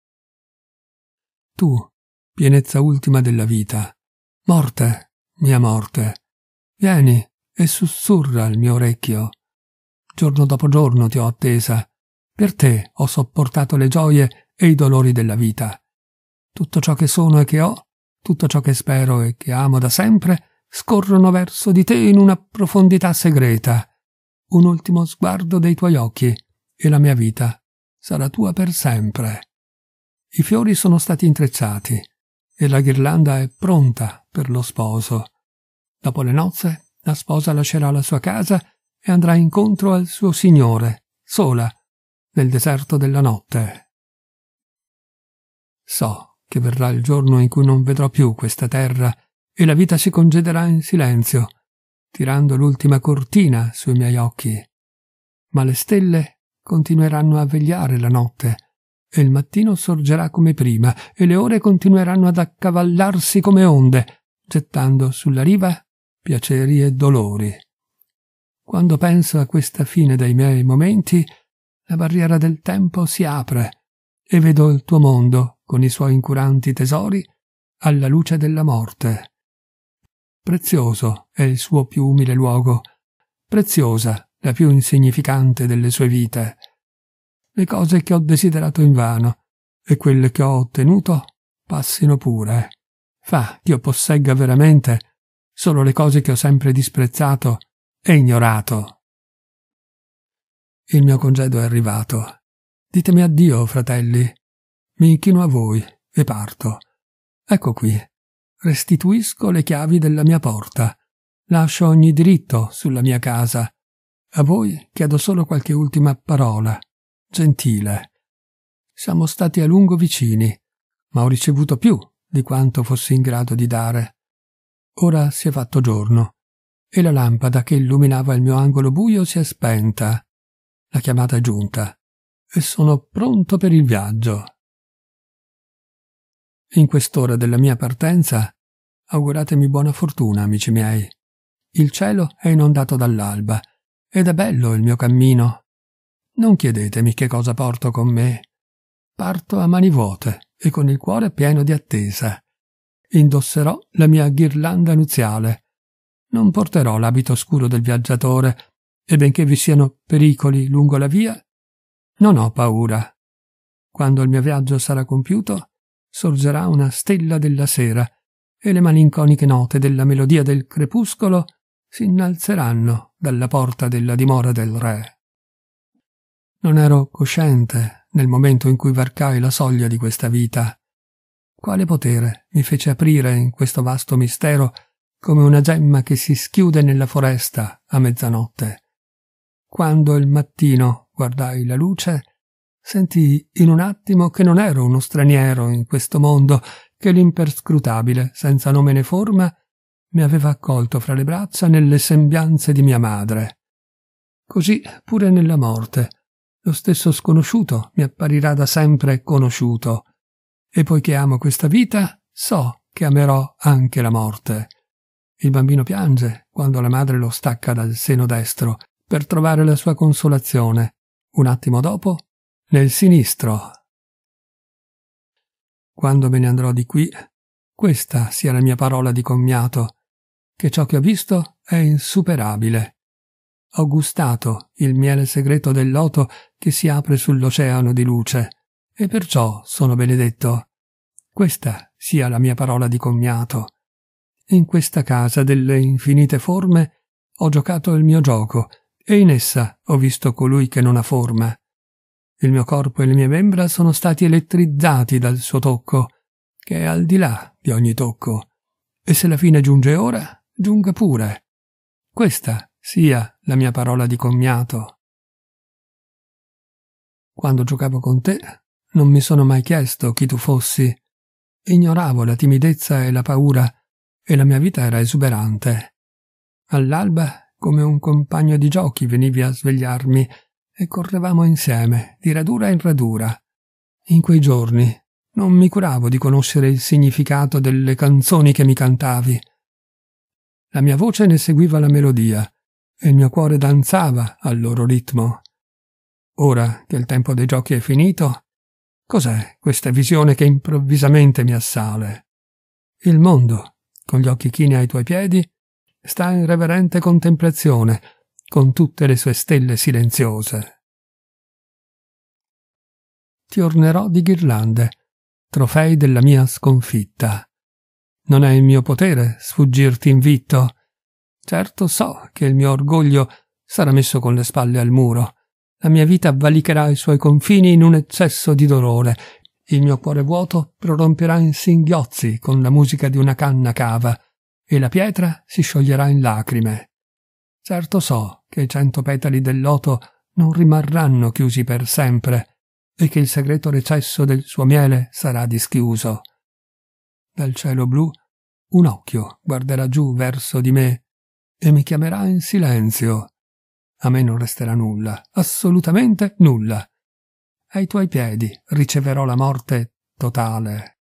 Tu, pienezza ultima della vita, morte, mia morte, vieni e sussurra al mio orecchio. Giorno dopo giorno ti ho attesa, per te ho sopportato le gioie e i dolori della vita. Tutto ciò che sono e che ho, tutto ciò che spero e che amo da sempre, scorrono verso di te in una profondità segreta. Un ultimo sguardo dei tuoi occhi e la mia vita sarà tua per sempre. I fiori sono stati intrecciati e la ghirlanda è pronta per lo sposo. Dopo le nozze, la sposa lascerà la sua casa e andrà incontro al suo signore, sola, nel deserto della notte. So che verrà il giorno in cui non vedrò più questa terra e la vita si congederà in silenzio, tirando l'ultima cortina sui miei occhi. Ma le stelle continueranno a vegliare la notte e il mattino sorgerà come prima e le ore continueranno ad accavallarsi come onde, gettando sulla riva piaceri e dolori. Quando penso a questa fine dei miei momenti, la barriera del tempo si apre e vedo il tuo mondo, con i suoi incuranti tesori, alla luce della morte. Prezioso è il suo più umile luogo, preziosa la più insignificante delle sue vite. Le cose che ho desiderato invano e quelle che ho ottenuto passino pure. Fa che io possegga veramente solo le cose che ho sempre disprezzato e ignorato. Il mio congedo è arrivato. Ditemi addio, fratelli. Mi inchino a voi e parto. Ecco qui. Restituisco le chiavi della mia porta. Lascio ogni diritto sulla mia casa. A voi chiedo solo qualche ultima parola. Gentile. Siamo stati a lungo vicini, ma ho ricevuto più di quanto fossi in grado di dare. Ora si è fatto giorno e la lampada che illuminava il mio angolo buio si è spenta. La chiamata è giunta e sono pronto per il viaggio. In quest'ora della mia partenza auguratemi buona fortuna, amici miei. Il cielo è inondato dall'alba ed è bello il mio cammino. Non chiedetemi che cosa porto con me. Parto a mani vuote e con il cuore pieno di attesa. Indosserò la mia ghirlanda nuziale. Non porterò l'abito scuro del viaggiatore e benché vi siano pericoli lungo la via, non ho paura. Quando il mio viaggio sarà compiuto, sorgerà una stella della sera e le malinconiche note della melodia del crepuscolo si innalzeranno dalla porta della dimora del re. Non ero cosciente nel momento in cui varcai la soglia di questa vita. Quale potere mi fece aprire in questo vasto mistero come una gemma che si schiude nella foresta a mezzanotte. Quando il mattino guardai la luce, sentii in un attimo che non ero uno straniero in questo mondo, che l'imperscrutabile, senza nome né forma, mi aveva accolto fra le braccia nelle sembianze di mia madre. Così pure nella morte, lo stesso sconosciuto mi apparirà da sempre conosciuto, e poiché amo questa vita, so che amerò anche la morte. Il bambino piange quando la madre lo stacca dal seno destro per trovare la sua consolazione, un attimo dopo, nel sinistro. Quando me ne andrò di qui, questa sia la mia parola di commiato, che ciò che ho visto è insuperabile. Ho gustato il miele segreto del loto che si apre sull'oceano di luce, e perciò sono benedetto. Questa sia la mia parola di commiato. in questa casa delle infinite forme ho giocato il mio gioco e in essa ho visto colui che non ha forma. Il mio corpo e le mie membra sono stati elettrizzati dal suo tocco, che è al di là di ogni tocco. E se la fine giunge ora, giunga pure. Questa sia la mia parola di commiato. Quando giocavo con te, non mi sono mai chiesto chi tu fossi. Ignoravo la timidezza e la paura, e la mia vita era esuberante. All'alba, come un compagno di giochi, venivi a svegliarmi e correvamo insieme, di radura in radura. In quei giorni non mi curavo di conoscere il significato delle canzoni che mi cantavi. La mia voce ne seguiva la melodia e il mio cuore danzava al loro ritmo. Ora che il tempo dei giochi è finito, cos'è questa visione che improvvisamente mi assale? Il mondo, con gli occhi chini ai tuoi piedi, sta in reverente contemplazione, con tutte le sue stelle silenziose. Ti ornerò di ghirlande, trofei della mia sconfitta. Non è in mio potere sfuggirti invitto. Certo so che il mio orgoglio sarà messo con le spalle al muro. La mia vita valicherà i suoi confini in un eccesso di dolore. Il mio cuore vuoto proromperà in singhiozzi con la musica di una canna cava e la pietra si scioglierà in lacrime. Certo so che i 100 petali del loto non rimarranno chiusi per sempre e che il segreto recesso del suo miele sarà dischiuso. Dal cielo blu un occhio guarderà giù verso di me e mi chiamerà in silenzio. A me non resterà nulla, assolutamente nulla. Ai tuoi piedi riceverò la morte totale.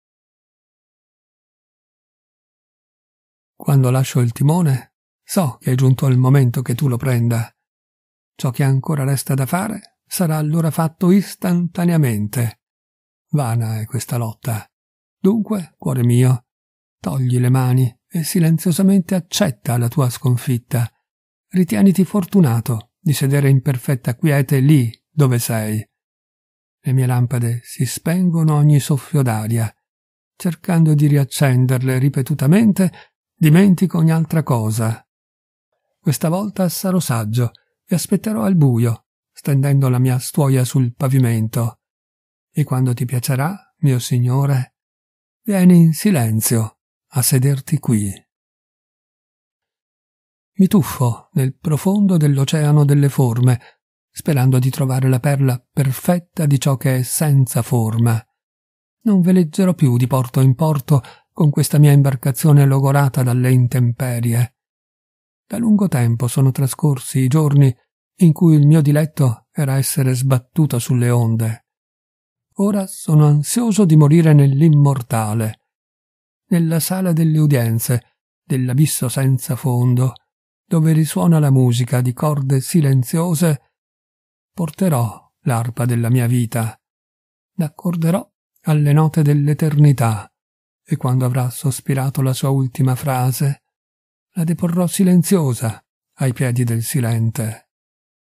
Quando lascio il timone, so che è giunto il momento che tu lo prenda. Ciò che ancora resta da fare sarà allora fatto istantaneamente. Vana è questa lotta. Dunque, cuore mio, togli le mani e silenziosamente accetta la tua sconfitta. Ritieniti fortunato di sedere in perfetta quiete lì dove sei. Le mie lampade si spengono ogni soffio d'aria. Cercando di riaccenderle ripetutamente, dimentico ogni altra cosa. Questa volta sarò saggio e aspetterò al buio, stendendo la mia stuoia sul pavimento. E quando ti piacerà, mio signore, vieni in silenzio a sederti qui. Mi tuffo nel profondo dell'oceano delle forme, sperando di trovare la perla perfetta di ciò che è senza forma. Non veleggerò più di porto in porto con questa mia imbarcazione logorata dalle intemperie. Da lungo tempo sono trascorsi i giorni in cui il mio diletto era essere sbattuto sulle onde. Ora sono ansioso di morire nell'immortale. Nella sala delle udienze, dell'abisso senza fondo, dove risuona la musica di corde silenziose, porterò l'arpa della mia vita, l'accorderò alle note dell'eternità, e quando avrà sospirato la sua ultima frase, la deporrò silenziosa ai piedi del silente.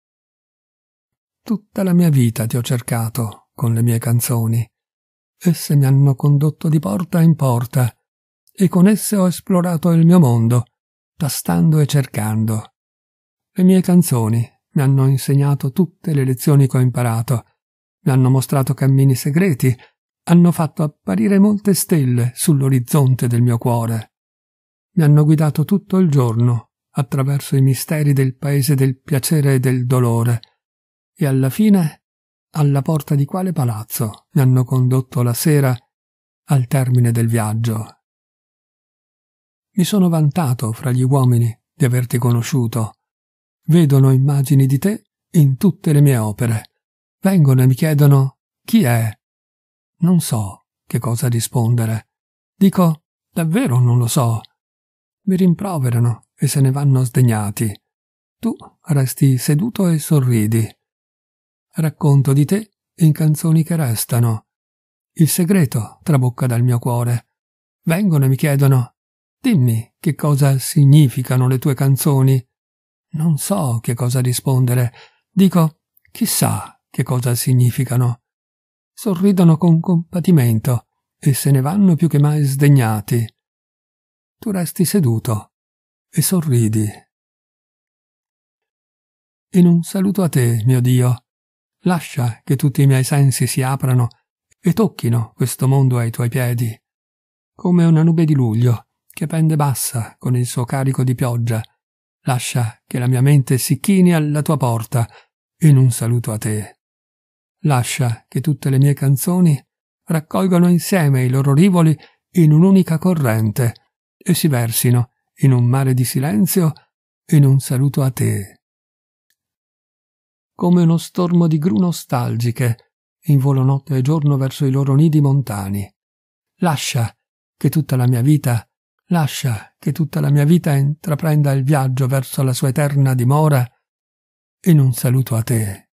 Tutta la mia vita ti ho cercato con le mie canzoni. Esse mi hanno condotto di porta in porta, e con esse ho esplorato il mio mondo, tastando e cercando. Le mie canzoni mi hanno insegnato tutte le lezioni che ho imparato, mi hanno mostrato cammini segreti, hanno fatto apparire molte stelle sull'orizzonte del mio cuore. Mi hanno guidato tutto il giorno attraverso i misteri del paese del piacere e del dolore, e alla fine, alla porta di quale palazzo mi hanno condotto la sera al termine del viaggio. Mi sono vantato fra gli uomini di averti conosciuto. Vedono immagini di te in tutte le mie opere. Vengono e mi chiedono chi è. Non so che cosa rispondere. Dico, davvero non lo so. Mi rimproverano e se ne vanno sdegnati. Tu resti seduto e sorridi. Racconto di te in canzoni che restano. Il segreto trabocca dal mio cuore. Vengono e mi chiedono: dimmi che cosa significano le tue canzoni. Non so che cosa rispondere. Dico, chissà che cosa significano. Sorridono con compatimento e se ne vanno più che mai sdegnati. tu resti seduto e sorridi. In un saluto a te, mio Dio, lascia che tutti i miei sensi si aprano e tocchino questo mondo ai tuoi piedi, come una nube di luglio che pende bassa con il suo carico di pioggia. Lascia che la mia mente si chini alla tua porta in un saluto a te. Lascia che tutte le mie canzoni raccolgano insieme i loro rivoli in un'unica corrente e si versino in un mare di silenzio in un saluto a te. Come uno stormo di gru nostalgiche in volo notte e giorno verso i loro nidi montani. Lascia che tutta la mia vita intraprenda il viaggio verso la sua eterna dimora in un saluto a te.